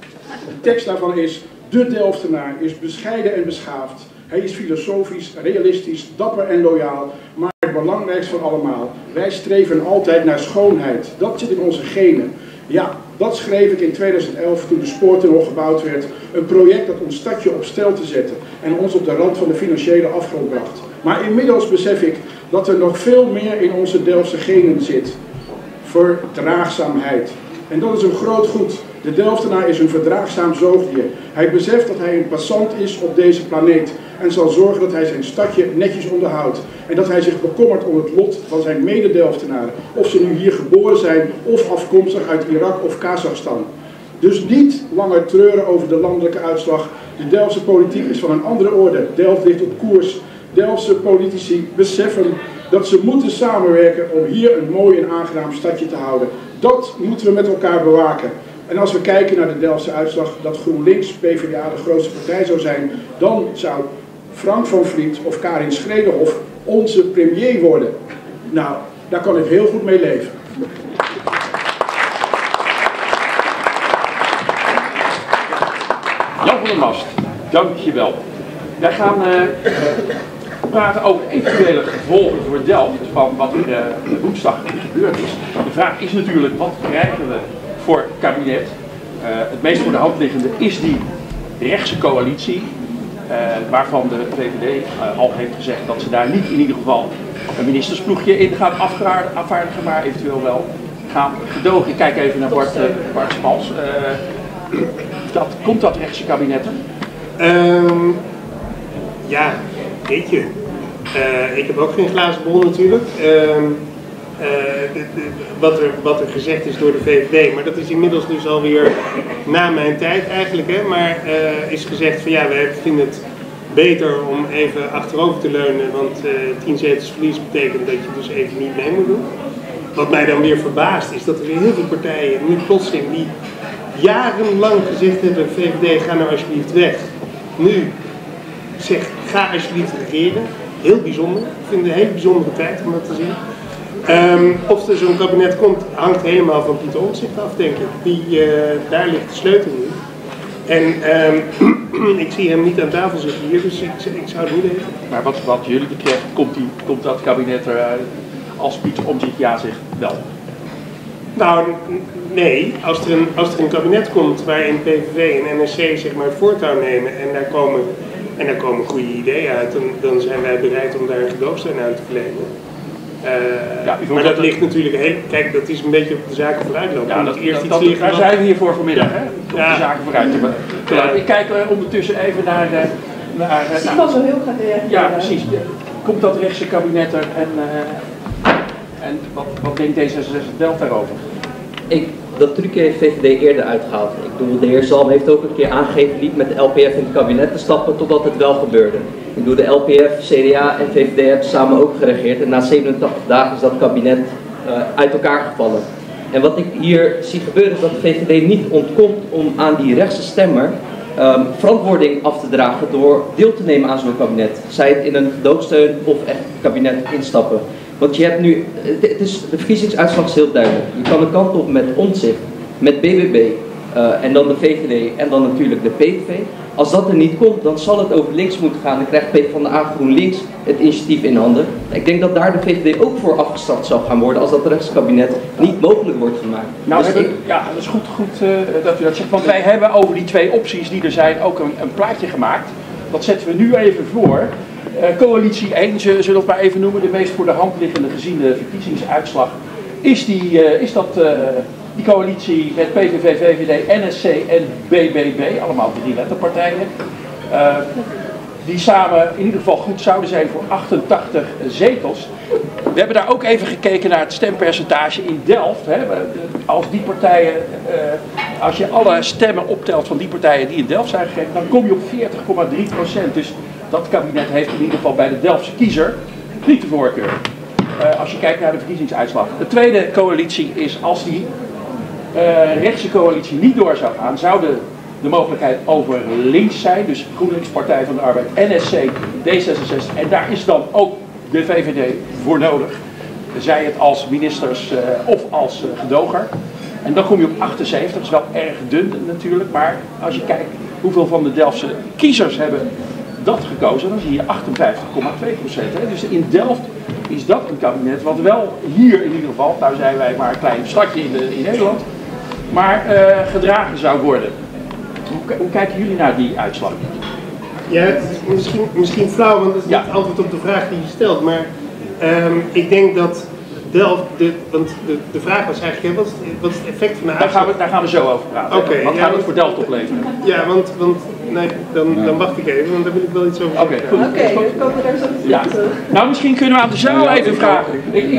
De tekst daarvan is: de Delftenaar is bescheiden en beschaafd. Hij is filosofisch, realistisch, dapper en loyaal. Maar het belangrijkste van allemaal, wij streven altijd naar schoonheid. Dat zit in onze genen. Ja, dat schreef ik in 2011 toen de spoortunnel gebouwd werd. Een project dat ons stadje op steil te zetten en ons op de rand van de financiële afgrond bracht. Maar inmiddels besef ik dat er nog veel meer in onze Delftse genen zit. Verdraagzaamheid. En dat is een groot goed. De Delftenaar is een verdraagzaam zoogdier. Hij beseft dat hij een passant is op deze planeet en zal zorgen dat hij zijn stadje netjes onderhoudt. En dat hij zich bekommert om het lot van zijn mede-Delftenaren, of ze nu hier geboren zijn of afkomstig uit Irak of Kazachstan. Dus niet langer treuren over de landelijke uitslag. De Delftse politiek is van een andere orde. Delft ligt op koers. Delftse politici beseffen dat ze moeten samenwerken om hier een mooi en aangenaam stadje te houden. Dat moeten we met elkaar bewaken. En als we kijken naar de Delftse uitslag, dat GroenLinks PvdA de grootste partij zou zijn, dan zou Frank van Vliet of Karin Schreederhof onze premier worden. Nou, daar kan ik heel goed mee leven. Jan van der Mast, dank je wel. Wij gaan praten over eventuele gevolgen voor Delft van wat er woensdag gebeurd is. De vraag is natuurlijk, wat krijgen we voor kabinet? Het meest voor de hand liggende is die rechtse coalitie, waarvan de VVD al heeft gezegd dat ze daar niet in ieder geval een ministersploegje in gaan afvaardigen, maar eventueel wel gaan gedogen. Ik kijk even naar Bart Spals. Komt dat rechtse kabinet er? Ja, weet je. Ik heb ook geen glazen bol natuurlijk. Wat er gezegd is door de VVD, maar dat is inmiddels dus alweer na mijn tijd eigenlijk. Hè, maar is gezegd van ja, wij vinden het beter om even achterover te leunen, want 10 zetels verlies betekent dat je dus even niet mee moet doen. Wat mij dan weer verbaast is dat er weer heel veel partijen nu plotseling die jarenlang gezegd hebben, VVD ga nou alsjeblieft weg. Nu zegt ga alsjeblieft regeren. Heel bijzonder. Ik vind het een hele bijzondere tijd om dat te zien. Of er zo'n kabinet komt, hangt helemaal van Pieter Omtzigt af, denk ik. Daar ligt de sleutel nu. En ik zie hem niet aan tafel zitten hier, dus ik zou het niet weten. Maar wat jullie betreft, komt dat kabinet er als Pieter Omtzigt ja zegt wel? Nou, nee. Als er een kabinet komt waarin PVV en NSC zeg maar het voortouw nemen en daar komen goede ideeën uit, dan zijn wij bereid om daar een gedoogsteun aan te verlenen. Maar dat ligt natuurlijk heel... Kijk, dat is een beetje op de zaken vooruitlopen. Ja, daar zijn we hier voor vanmiddag, hè? Op de zaken vooruit. Ik kijk ondertussen even naar... Ik kan zo heel graag reageren. Ja, precies. Komt dat rechtse kabinet er en wat denkt D66 Delft daarover? Dat trucje heeft VVD eerder uitgehaald. Ik bedoel, de heer Zalm heeft ook een keer aangegeven niet met de LPF in het kabinet te stappen totdat het wel gebeurde. Ik bedoel, de LPF, CDA en VVD hebben samen ook geregeerd en na 87 dagen is dat kabinet uit elkaar gevallen. En wat ik hier zie gebeuren is dat de VVD niet ontkomt om aan die rechtse stemmer verantwoording af te dragen door deel te nemen aan zo'n kabinet. Zij het in een gedoogsteun of echt het kabinet instappen. Want je hebt nu, de verkiezingsuitslag is heel duidelijk. Je kan een kant op met Omtzigt, met BBB en dan de VVD en dan natuurlijk de PVV. Als dat er niet komt, dan zal het over links moeten gaan. Dan krijgt PvdA GroenLinks het initiatief in handen. Ik denk dat daar de VVD ook voor afgestraft zal gaan worden als dat rechtskabinet niet mogelijk wordt gemaakt. Nou, dus ja, dat is goed dat u dat zegt. Want wij hebben over die twee opties die er zijn ook een plaatje gemaakt. Dat zetten we nu even voor. Coalitie 1, zullen we het maar even noemen, de meest voor de hand liggende gezien de verkiezingsuitslag, is die coalitie met PVV, VVD, NSC en BBB, allemaal 3-letterpartijen, die samen in ieder geval goed zouden zijn voor 88 zetels. We hebben daar ook even gekeken naar het stempercentage in Delft. Hè. Als die partijen, als je alle stemmen optelt van die partijen die in Delft zijn gegeven, dan kom je op 40,3%. Dus dat kabinet heeft in ieder geval bij de Delftse kiezer niet de voorkeur. Als je kijkt naar de verkiezingsuitslag. De tweede coalitie is, als die rechtse coalitie niet door zou gaan, zou de mogelijkheid over links zijn. Dus GroenLinks, Partij van de Arbeid, NSC, D66. En daar is dan ook de VVD voor nodig. Zij het als ministers of als gedoger. En dan kom je op 78, dat is wel erg dun natuurlijk. Maar als je kijkt hoeveel van de Delftse kiezers hebben dat gekozen, dan zie je 58,2%. Dus in Delft is dat een kabinet wat wel hier in ieder geval, nou zijn wij maar een klein stadje in Nederland, maar gedragen zou worden. Hoe kijken jullie naar die uitslag? Ja, het is misschien flauw, want dat is niet het antwoord op de vraag die je stelt, maar ik denk dat Delft, want de vraag was eigenlijk, wat is het effect van de uitslag? Daar gaan we zo over praten. Wat gaat het voor Delft opleveren? Ja, want nee, dan wacht ik even, want daar wil ik wel iets over zeggen. Oké, we komen daar zo terug. Nou, misschien kunnen we aan de zaal even vragen.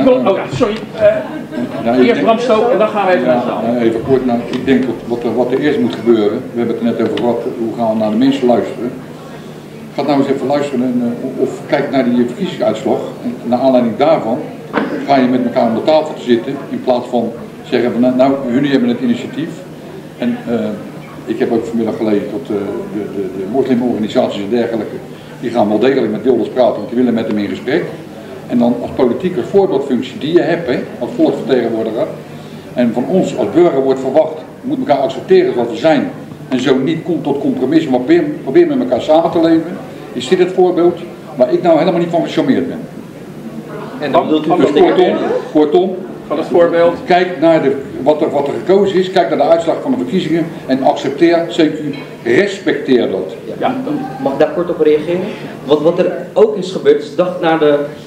Eerst Bram Stoop en dan gaan we even naar de zaal. Even kort, ik denk dat wat er eerst moet gebeuren, we hebben het er net over gehad, hoe gaan we naar de mensen luisteren. Ga nou eens even luisteren of kijk naar die verkiezingsuitslag. En naar aanleiding daarvan ga je met elkaar om de tafel te zitten in plaats van zeggen van nou, jullie hebben het initiatief. En ik heb ook vanmiddag gelezen dat de moslimorganisaties en dergelijke, die gaan wel degelijk met Wilders praten, want die willen met hem in gesprek. En dan als politieke voorbeeldfunctie die je hebt, hè, als volksvertegenwoordiger, en van ons als burger wordt verwacht, we moeten elkaar accepteren wat we zijn. En zo niet komt tot compromissen, maar probeer met elkaar samen te leven. Is dit het voorbeeld waar ik nou helemaal niet van gecharmeerd ben? En dan bedoelt u kortom, van het voorbeeld. Kijk naar wat er gekozen is, kijk naar de uitslag van de verkiezingen en accepteer, CQ, respecteer dat. Ja, mag ik daar kort op reageren? Wat er ook is gebeurd, is de dag na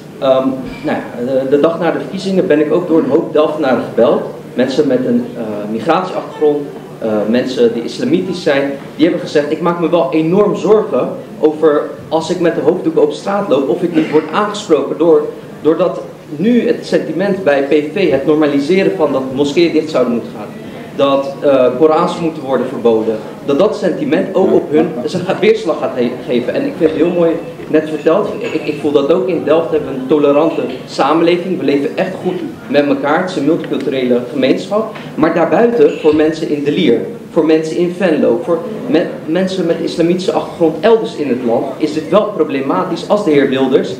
de dag na de verkiezingen ben ik ook door een hoop Delftenaren gebeld. Mensen met een migratieachtergrond, mensen die islamitisch zijn, die hebben gezegd, ik maak me wel enorm zorgen over als ik met de hoofddoek op straat loop, of ik niet word aangesproken doordat nu het sentiment bij PVV, het normaliseren van dat moskeeën dicht zouden moeten gaan, dat Korans moeten worden verboden, dat sentiment ook op hun weerslag gaat geven. En ik vind het heel mooi net verteld, ik voel dat ook in Delft hebben we een tolerante samenleving, we leven echt goed met elkaar, het is een multiculturele gemeenschap, maar daarbuiten voor mensen in De Lier, voor mensen in Venlo, voor mensen met islamitische achtergrond elders in het land, is dit wel problematisch als de heer Wilders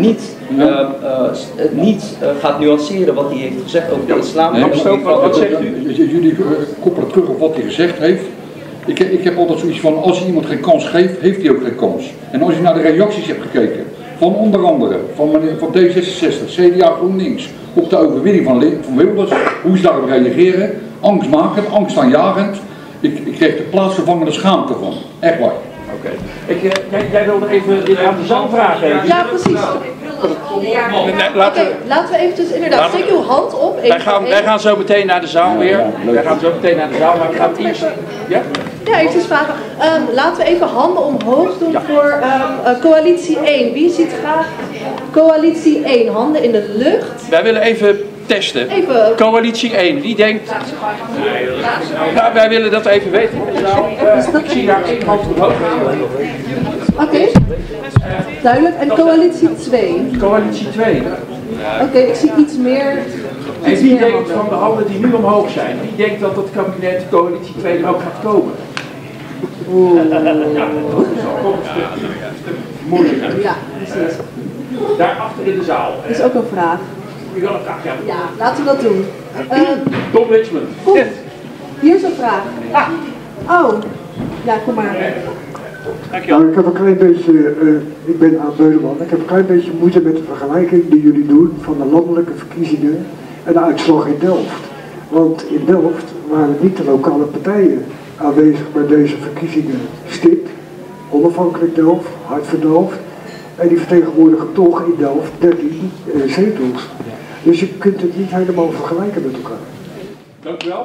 niet gaat nuanceren wat hij heeft gezegd over de islam. Wat zegt u? Jullie koppelen terug op wat hij gezegd heeft. Ik heb altijd zoiets van, als je iemand geen kans geeft, heeft hij ook geen kans. En als je naar de reacties hebt gekeken, van onder andere, van D66, CDA, GroenLinks, op de overwinning van Wilders, hoe ze daarop reageren, angstmakend, angstaanjagend. Ik kreeg de plaatsvervangende schaamte van. Echt waar. Oké. Jij wilde even dit aan de zaal vragen. Ja, precies. Laten we eventjes inderdaad, steek uw hand op. Wij gaan zo meteen naar de zaal weer. Wij gaan zo meteen naar de zaal, maar we gaan eerst... Ja? Ja, eventjes vragen. Laten we even handen omhoog doen voor coalitie 1. Wie ziet graag coalitie 1? Handen in de lucht. Wij willen even testen. Coalitie 1. Wie denkt... Nou, wij willen dat even weten. Ik zie daar 1 hand omhoog. Oké. Duidelijk. En coalitie 2? Coalitie 2. Oké, ik zie iets meer. En wie denkt van de handen die nu omhoog zijn, wie denkt dat het kabinet coalitie 2 er ook gaat komen? Oeh. Ja, dat is al een stuk moeilijker. Ja, precies. Daar achter in de zaal. Dat is ook een vraag. U wil een vraag, ja. Ja, laten we dat doen. Tom Richmond. Goed. Hier is een vraag. Oh, ja, kom maar. Nou, ik heb een klein beetje, ik ben aan Beuleman, ik heb een klein beetje moeite met de vergelijking die jullie doen van de landelijke verkiezingen en de uitslag in Delft. Want in Delft waren niet de lokale partijen aanwezig bij deze verkiezingen. STIP, Onafhankelijk Delft, Hart voor Delft, en die vertegenwoordigen toch in Delft 13 zetels. Dus je kunt het niet helemaal vergelijken met elkaar. Dank u wel.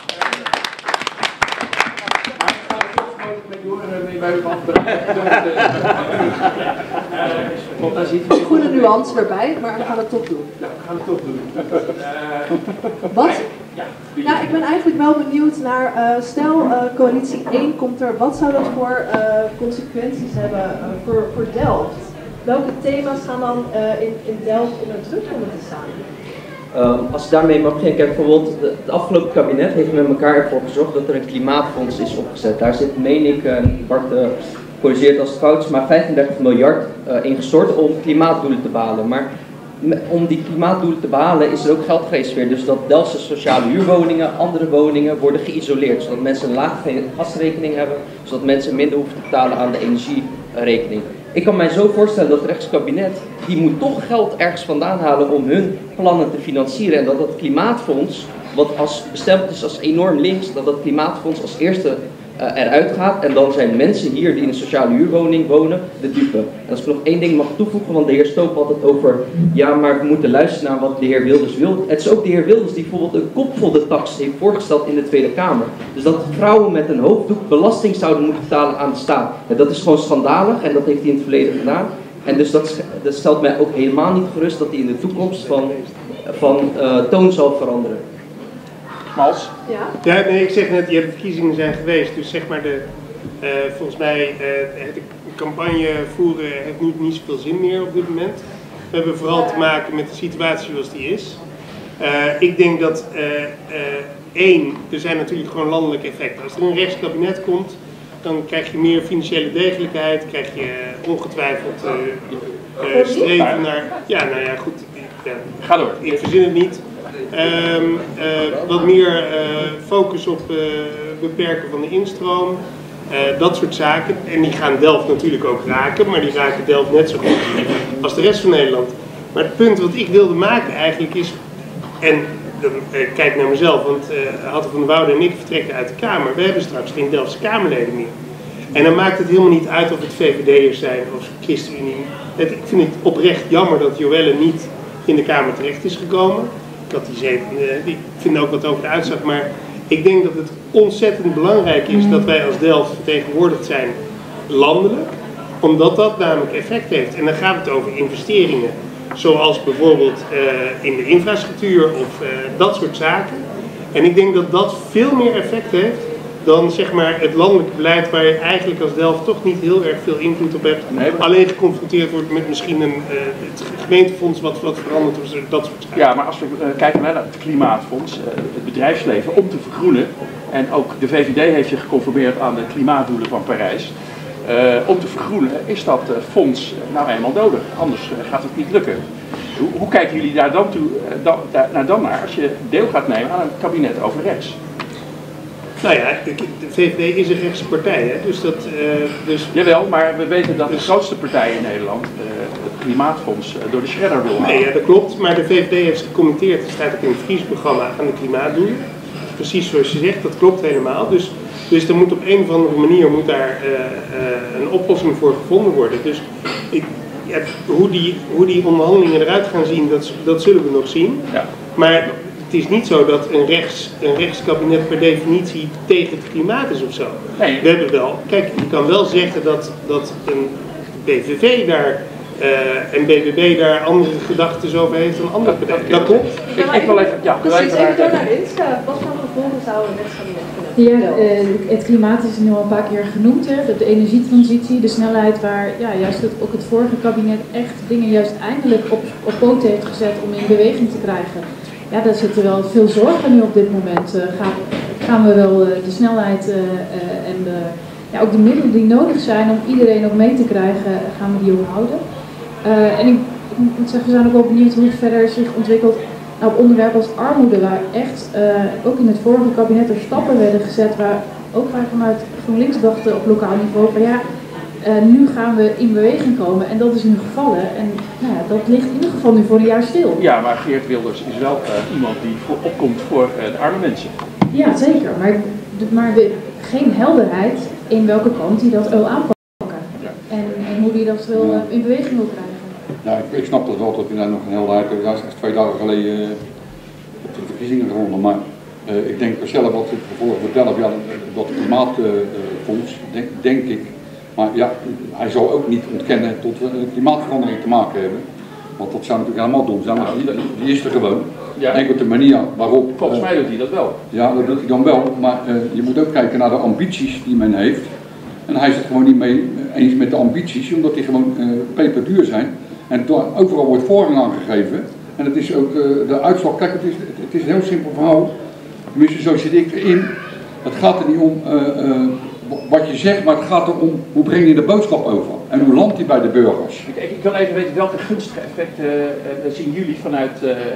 Een goede nuance erbij, maar we gaan het toch doen. Ja, we gaan het toch doen. Wat? Ja, ik ben eigenlijk wel benieuwd naar, stel coalitie 1 komt er, wat zou dat voor consequenties hebben voor Delft? Welke thema's gaan dan in Delft onder druk komen te staan? Als ik daarmee mag beginnen, kijk bijvoorbeeld, het afgelopen kabinet heeft met elkaar ervoor gezorgd dat er een klimaatfonds is opgezet. Daar zit, meen ik, Bart corrigeert als het fout is, maar 35 miljard ingestort om klimaatdoelen te behalen. Maar om die klimaatdoelen te behalen is er ook geld gereserveerd. Dus dat Delftse sociale huurwoningen, andere woningen worden geïsoleerd. Zodat mensen een lage gasrekening hebben, zodat mensen minder hoeven te betalen aan de energierekening. Ik kan mij zo voorstellen dat het rechtskabinet, die moet toch geld ergens vandaan halen om hun plannen te financieren. En dat dat klimaatfonds, wat bestemd is als enorm links, dat dat klimaatfonds als eerste eruit gaat. En dan zijn mensen hier die in een sociale huurwoning wonen de dupe. En als ik nog één ding mag toevoegen, want de heer Stoop had het over, ja maar we moeten luisteren naar wat de heer Wilders wil. Het is ook de heer Wilders die bijvoorbeeld een kopvoddentax heeft voorgesteld in de Tweede Kamer. Dus dat vrouwen met een hoofddoek belasting zouden moeten betalen aan de staat. En dat is gewoon schandalig en dat heeft hij in het verleden gedaan. En dus dat stelt mij ook helemaal niet gerust dat hij in de toekomst van toon zal veranderen. Mals? Ja? Ja, nee, ik zeg net, de verkiezingen zijn geweest, dus zeg maar Volgens mij de campagne voeren heeft nu niet zoveel zin meer op dit moment. We hebben vooral te maken met de situatie zoals die is. Ik denk dat er zijn natuurlijk gewoon landelijke effecten. Als er een rechtskabinet komt, dan krijg je meer financiële degelijkheid, krijg je ongetwijfeld streven naar... Ja, nou ja, goed. Ga door. Ik verzin het niet. Wat meer focus op beperken van de instroom. Dat soort zaken. En die gaan Delft natuurlijk ook raken, maar die raken Delft net zo goed als de rest van Nederland. Maar het punt wat ik wilde maken eigenlijk is, en dan kijk naar mezelf, want Hatte van der Woude en ik vertrekken uit de Kamer. We hebben straks geen Delftse Kamerleden meer. En dan maakt het helemaal niet uit of het VVD'ers zijn of ChristenUnie. Ik vind het oprecht jammer dat Joelle niet in de Kamer terecht is gekomen. Ik vind ook wat over de uitslag, maar ik denk dat het ontzettend belangrijk is dat wij als Delft vertegenwoordigd zijn landelijk, omdat dat namelijk effect heeft. En dan gaat het over investeringen, zoals bijvoorbeeld in de infrastructuur of dat soort zaken. En ik denk dat dat veel meer effect heeft dan zeg maar het landelijke beleid waar je eigenlijk als Delft toch niet heel erg veel invloed op hebt. Nee, maar... Alleen geconfronteerd wordt met misschien het gemeentefonds wat verandert of dat soort zaken. Ja, maar als we kijken naar het klimaatfonds, het bedrijfsleven om te vergroenen, en ook de VVD heeft zich geconformeerd aan de klimaatdoelen van Parijs, om te vergroenen is dat fonds nou eenmaal nodig, anders gaat het niet lukken. Hoe kijken jullie daar dan naar als je deel gaat nemen aan een kabinet over rechts? Nou ja, de VVD is een rechtse partij, hè? Dus... Jawel, maar we weten dat de grootste partij in Nederland het klimaatfonds door de shredder wil halen. Nee, ja, dat klopt, maar de VVD heeft gecommenteerd, het staat ook in het verkiezingsprogramma, aan de klimaatdoelen. Precies zoals je zegt, dat klopt helemaal. Dus er moet op een of andere manier daar een oplossing voor gevonden worden. Dus hoe die onderhandelingen eruit gaan zien, dat zullen we nog zien. Ja. Maar het is niet zo dat een rechtskabinet per definitie tegen het klimaat is of zo. Nee. We hebben wel, kijk, je kan wel zeggen dat een PVV daar en BBB daar andere gedachten over heeft dan andere partijen. Dat klopt. Ik wil even, precies, even door naar Inske. Wat voor gevolgen zou een rechtskabinet kunnen hebben? Het klimaat is nu al een paar keer genoemd, hè? De energietransitie, de snelheid waar juist ook het vorige kabinet echt dingen juist eindelijk op poten heeft gezet om in beweging te krijgen. Ja, daar zitten wel veel zorgen nu op dit moment. Gaan we wel de snelheid en ook de middelen die nodig zijn om iedereen ook mee te krijgen, gaan we die ook houden. En ik moet zeggen, we zijn ook wel benieuwd hoe het verder zich ontwikkelt op onderwerpen als armoede, waar echt ook in het vorige kabinet er stappen werden gezet, waar vanuit GroenLinks dachten op lokaal niveau van nu gaan we in beweging komen en dat is nu gevallen en dat ligt in ieder geval nu voor een jaar stil. Ja, maar Geert Wilders is wel iemand die opkomt voor de arme mensen. Ja, zeker, maar geen helderheid in welke kant hij dat wil aanpakken en hoe hij dat wil in beweging wil krijgen. Ja, ik snap dat wel dat hij daar nog een helderheid heeft. Dat is 2 dagen geleden op de verkiezingen gewonnen, maar ik denk zelf wat ik ervoor vertellen, dat het klimaatfonds, denk ik. Maar ja, hij zal ook niet ontkennen tot we klimaatverandering te maken hebben. Want dat zou natuurlijk helemaal dom zijn, maar die is er gewoon. Ja. Enkel de manier waarop... Volgens mij doet hij dat wel. Ja, dat doet hij dan wel. Maar je moet ook kijken naar de ambities die men heeft. En hij is het gewoon niet mee eens met de ambities, omdat die gewoon peperduur zijn. En overal wordt voorrang aangegeven. En het is ook de uitslag... Kijk, het is een heel simpel verhaal. Tenminste, zo zit ik erin. Het gaat er niet om... wat je zegt, maar het gaat erom hoe breng je de boodschap over en hoe landt die bij de burgers. Ik wil even weten welke gunstige effecten zien jullie vanuit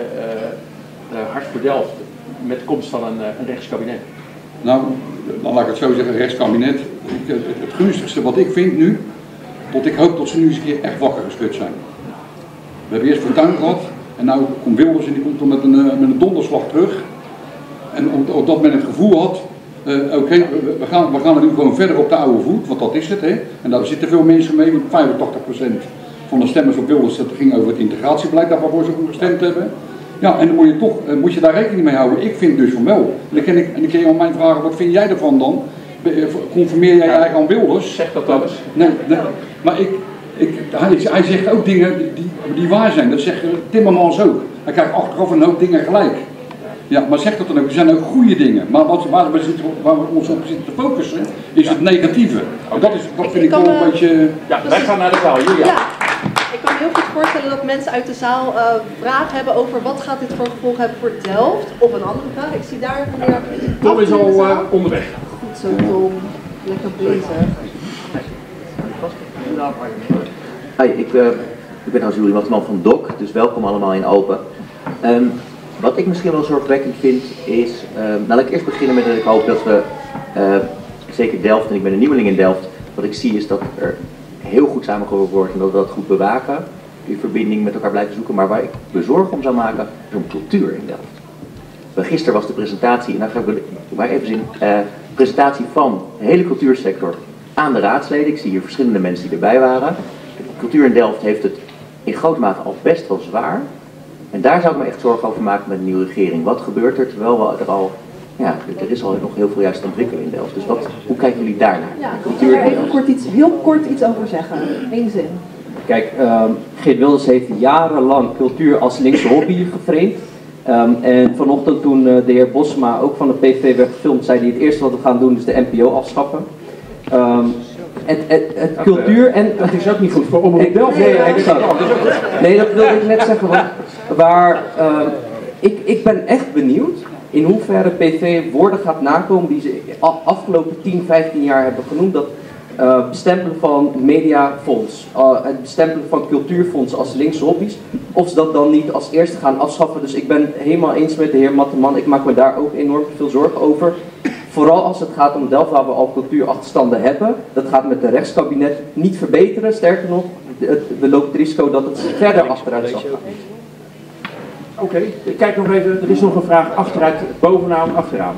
Hart voor Delft met de komst van een rechtskabinet? Nou, dan laat ik het zo zeggen, een rechtskabinet. Het gunstigste wat ik vind nu, tot ik hoop dat ze nu eens een keer echt wakker geschud zijn. We hebben eerst Fortuyn gehad en nu komt Wilders en die komt dan met een donderslag terug. En omdat men het gevoel had, oké, we gaan er nu gewoon verder op de oude voet, want dat is het, hè. En daar zitten veel mensen mee, 85% van de stemmers op Wilders, dat ging over het integratiebeleid, daarvoor ze goed gestemd hebben. Ja, en dan moet je daar rekening mee houden. Ik vind dus van wel. En dan kun je aan mij vragen, wat vind jij ervan dan? Conformeer jij eigenlijk aan Wilders? Zeg dat dan eens. Nee, maar hij zegt ook dingen die waar zijn. Dat zegt Timmermans ook. Hij krijgt achteraf een hoop dingen gelijk. Ja, maar zeg dat dan ook, er zijn ook goede dingen. Maar waar we ons op zitten te focussen, is het negatieve. Dat vind ik wel een beetje... Ja, wij gaan naar de zaal, Julia. Ja, ik kan me heel goed voorstellen dat mensen uit de zaal vragen hebben over wat gaat dit voor gevolg hebben voor Delft. Of een andere vraag. Ik zie daar meneer... Tom is al onderweg. Goed zo, Tom. Lekker bezig. Hi, ik ben als jullie Watman van DOC, dus welkom allemaal in Open. Wat ik misschien wel zorgwekkend vind is, laat ik eerst beginnen met dat ik hoop dat we, zeker Delft, en ik ben een nieuweling in Delft, wat ik zie is dat er heel goed samengewerkt wordt en dat we dat goed bewaken, die verbinding met elkaar blijven zoeken, maar waar ik me zorgen om zou maken, is om cultuur in Delft. Gisteren was de presentatie, en daar ga ik maar even zien, presentatie van de hele cultuursector aan de raadsleden. Ik zie hier verschillende mensen die erbij waren. De cultuur in Delft heeft het in grote mate al best wel zwaar. En daar zou ik me echt zorgen over maken met de nieuwe regering. Wat gebeurt er terwijl we er al... Ja, er is al nog heel veel juist ontwikkelen in Delft. Dus hoe kijken jullie daarnaar? Ja, ik wil daar even heel kort iets over zeggen. Eén zin. Kijk, Geert Wilders heeft jarenlang cultuur als linkse hobby geframed. En vanochtend toen de heer Bosma ook van de PVV werd gefilmd, zei hij het eerste wat we gaan doen is de NPO afschaffen. Het cultuur en... Dat is ook niet goed voor Omroep Delft. Nee, dat wilde ik net zeggen. Ik ben echt benieuwd in hoeverre PV woorden gaat nakomen die ze afgelopen 10, 15 jaar hebben genoemd. Dat bestempelen van mediafonds, het bestempelen van cultuurfonds als linkse hobby's, of ze dat dan niet als eerste gaan afschaffen. Dus ik ben helemaal eens met de heer Matteman, ik maak me daar ook enorm veel zorgen over. Vooral als het gaat om Delft, waar we al cultuurachterstanden hebben. Dat gaat met de rechtskabinet niet verbeteren, sterker nog, we lopen het risico dat het verder achteruit zal gaan. Oké, ik kijk nog even, er is nog een vraag achteruit, bovenaan, achteraan.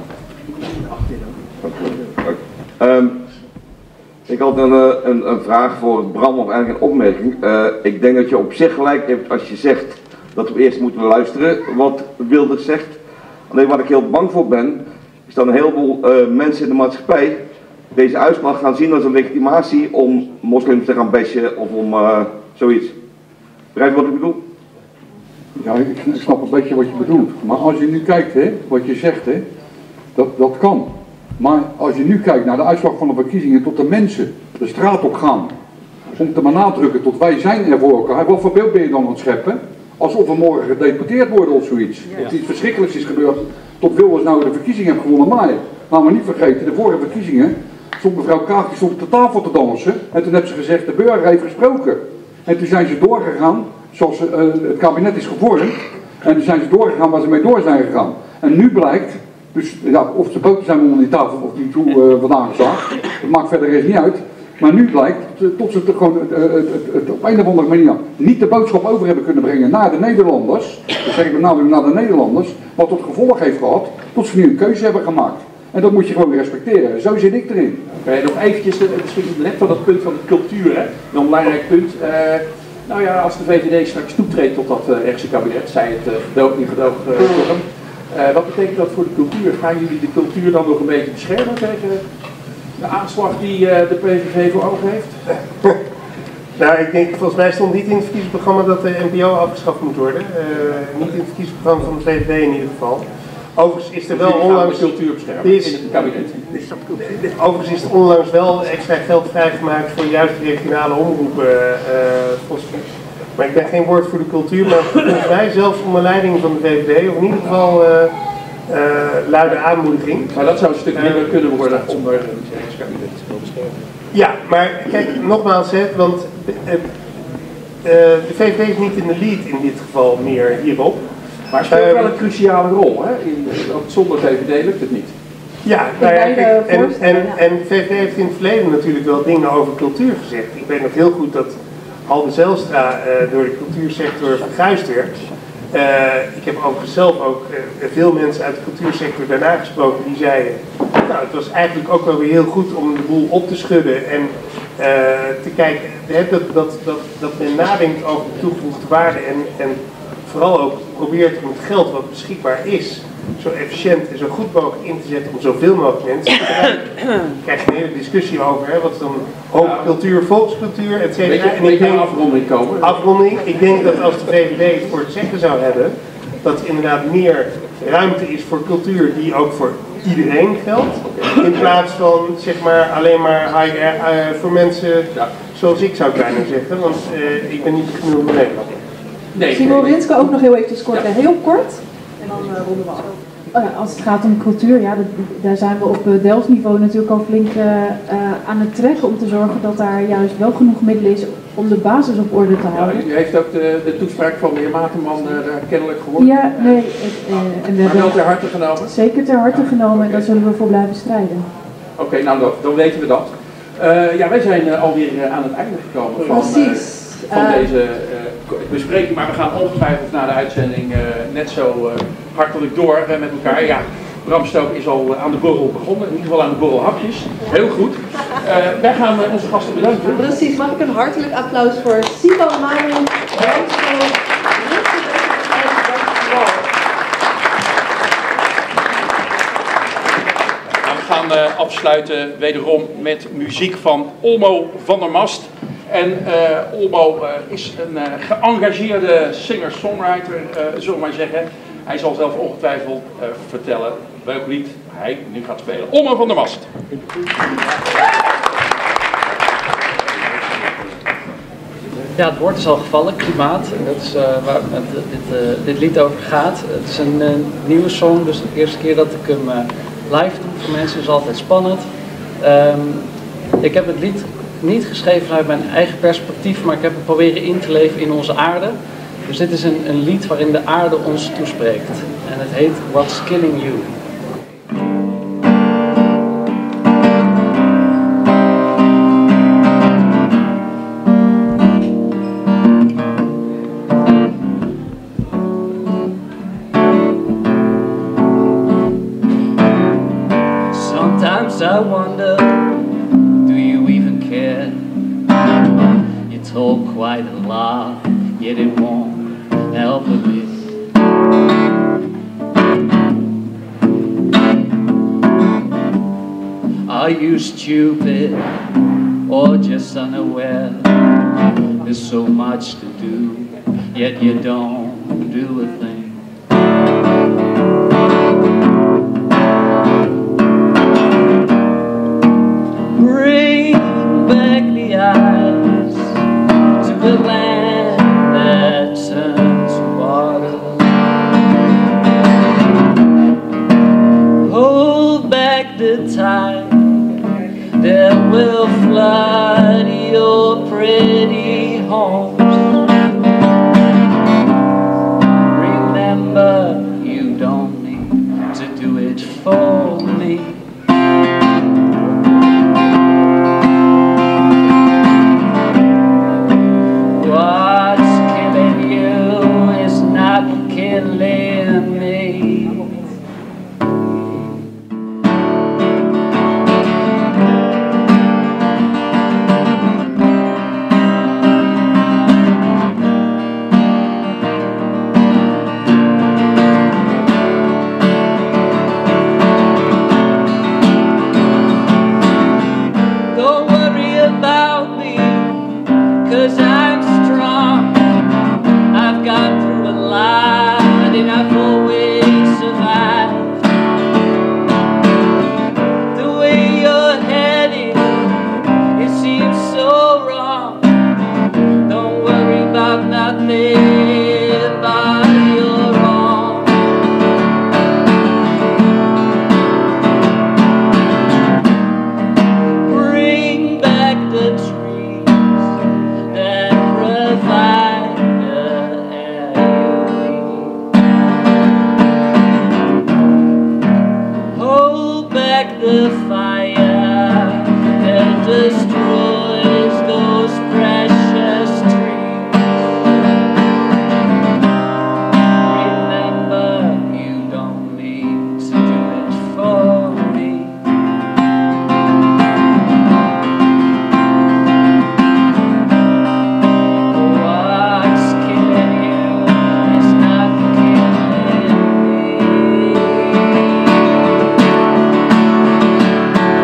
Ik had een vraag voor Bram, of eigenlijk een opmerking. Ik denk dat je op zich gelijk hebt als je zegt dat we eerst moeten luisteren wat Wilders zegt. Alleen waar ik heel bang voor ben, is dat een heleboel mensen in de maatschappij deze uitslag gaan zien als een legitimatie om moslims te gaan bashen of om zoiets. Begrijp je wat ik bedoel? Ja, ik snap een beetje wat je bedoelt. Maar als je nu kijkt, hè, wat je zegt, hè, dat kan. Maar als je nu kijkt naar de uitslag van de verkiezingen, tot de mensen de straat op gaan, om te benadrukken tot wij zijn er voor elkaar, wat voor beeld ben je dan aan het scheppen? Alsof we morgen gedeporteerd worden of zoiets. Ja. Dat iets verschrikkelijks is gebeurd, tot Wilders nou de verkiezingen heeft gewonnen. Maar laten we niet vergeten, de vorige verkiezingen stond mevrouw Kaag die stond op de tafel te dansen en toen heeft ze gezegd, de burger heeft gesproken. En toen zijn ze doorgegaan, zoals het kabinet is gevormd, en toen zijn ze doorgegaan waar ze mee door zijn gegaan. En nu blijkt, dus ja, of ze boten zijn onder die tafel of die toe vandaan gezaagd, dat maakt verder eens niet uit. Maar nu blijkt tot ze het gewoon het op een of andere manier niet de boodschap over hebben kunnen brengen naar de Nederlanders. Dat zeg ik met name naar de Nederlanders, wat tot gevolg heeft gehad tot ze nu een keuze hebben gemaakt. En dat moet je gewoon respecteren. Zo zit ik erin. Nog eventjes, misschien net van dat punt van de cultuur, hè? Nog een belangrijk punt. Nou ja, als de VVD straks toetreedt tot dat rechtse kabinet, zij het gedoog niet gedoog vorm. Wat betekent dat voor de cultuur? Gaan jullie de cultuur dan nog een beetje beschermen tegen de aanslag die de PVV voor ogen heeft? Nou, ik denk, volgens mij stond niet in het verkiezingsprogramma dat de NPO afgeschaft moet worden. Niet in het verkiezingsprogramma van de VVD in ieder geval. Overigens is er wel onlangs... cultuur beschermen in het kabinet. Overigens is er onlangs wel extra geld vrijgemaakt voor juist regionale omroepen. Maar ik ben geen woord voor de cultuur, maar volgens mij zelfs onder leiding van de VVD, of in ieder geval luide aanmoediging. Maar dat zou een stuk minder kunnen worden onder het rechtskabinet. Ja, maar kijk, nogmaals, hè, want de VVD is niet in de lead in dit geval meer hierop. Maar het speelt wel een cruciale rol, hè? Zonder VVD lukt het niet. Ja, nou ja, kijk, en de VVD heeft in het verleden natuurlijk wel dingen over cultuur gezegd. Ik weet nog heel goed dat Halbe Zijlstra door de cultuursector verguisd werd. Ik heb overigens zelf ook veel mensen uit de cultuursector daarna gesproken die zeiden, nou, het was eigenlijk ook wel weer heel goed om de boel op te schudden en te kijken dat men nadenkt over de toegevoegde waarde en vooral ook probeert om het geld wat beschikbaar is zo efficiënt en zo goed mogelijk in te zetten om zoveel mogelijk mensen te bereiken. Daar krijg je een hele discussie over, hè, wat is dan hoogcultuur, volkscultuur, et cetera. En ik denk, afronding komen. Afronding. Ik denk dat als de VVD het voor het zeggen zou hebben, dat er inderdaad meer ruimte is voor cultuur die ook voor iedereen geldt. In plaats van zeg maar alleen maar voor mensen zoals ik zou bijna zeggen, want ik ben niet genoeg Nederland. Nee. Simon Rinske ook nog heel eventjes kort, heel kort. En dan ronden we af. Oh ja, als het gaat om cultuur, ja, daar zijn we op Delft-niveau natuurlijk al flink aan het trekken om te zorgen dat daar juist wel genoeg middelen is om de basis op orde te houden. Ja, u heeft ook de toespraak van de heer Materman kennelijk gehoord. Ja, nee. En we maar wel ter harte genomen? Zeker ter harte genomen en daar zullen we voor blijven strijden. Oké, nou dan weten we dat. Ja, wij zijn alweer aan het einde gekomen van deze bespreking, maar we gaan ongetwijfeld na de uitzending net zo hartelijk door met elkaar. Ja, Bram Stoop is al aan de borrel begonnen, in ieder geval aan de borrelhapjes. Heel goed. Wij gaan onze gasten bedanken. Precies, mag ik een hartelijk applaus voor Simon Maron, Bram Stoop, Rinske en Bert Wal. We gaan afsluiten wederom met muziek van Olmo van der Mast. En Olmo is een geëngageerde singer-songwriter, zullen we maar zeggen. Hij zal zelf ongetwijfeld vertellen welk lied hij nu gaat spelen. Olmo van der Mast. Ja, het woord is al gevallen, klimaat. Dat is waar dit lied over gaat. Het is een nieuwe song, dus de eerste keer dat ik hem live doe voor mensen is altijd spannend. Ik heb het lied niet geschreven vanuit mijn eigen perspectief, maar ik heb het proberen in te leven in onze aarde. Dus dit is een lied waarin de aarde ons toespreekt. En het heet What's Killing You. Sometimes I wonder, do you even care? You talk quite a lot, yet it won't help a bit. Are you stupid or just unaware? There's so much to do, yet you don't do a thing. Bring back the eyes to the land that turns to water. Hold back the tide that will flood your pretty homes. Remember, you don't need to do it for me. What's killing you is not killing me. Don't worry about me, 'cause I'm strong. I've gone through a lot and I've always survived. The way you're headed, it seems so wrong. Don't worry about nothing, but you're wrong. Bring back the trees that provide the air you need. Hold back the fire that destroys those precious trees. Remember, you don't need to do it for me. What's killing you is not killing me.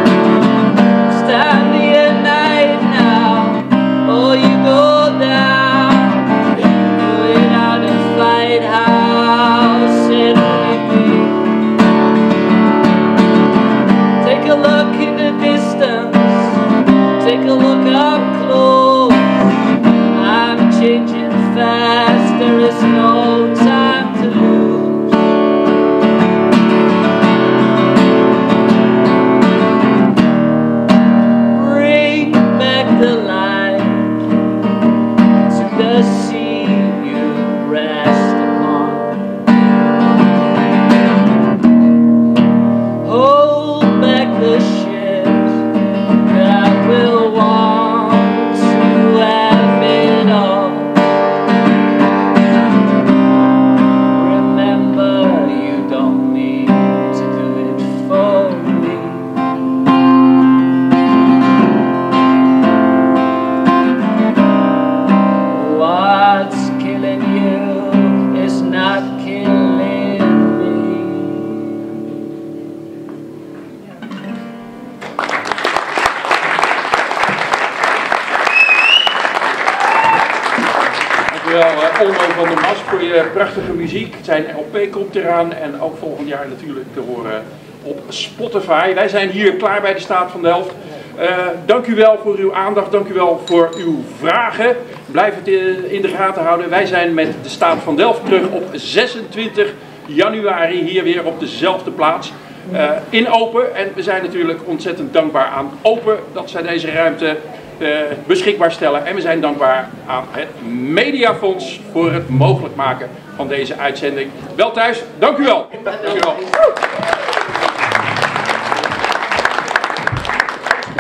Onno van der Mast voor je prachtige muziek. Zijn LP komt eraan en ook volgend jaar natuurlijk te horen op Spotify. Wij zijn hier klaar bij de Staat van Delft. Dank u wel voor uw aandacht, dank u wel voor uw vragen. Blijf het in de gaten houden. Wij zijn met de Staat van Delft terug op 26 januari hier weer op dezelfde plaats. In Open. En we zijn natuurlijk ontzettend dankbaar aan Open dat zij deze ruimte beschikbaar stellen. En we zijn dankbaar aan het Mediafonds voor het mogelijk maken van deze uitzending. Wel thuis, dank u wel. Dank u wel.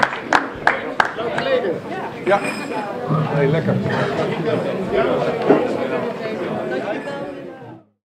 Ja. Nee, lekker.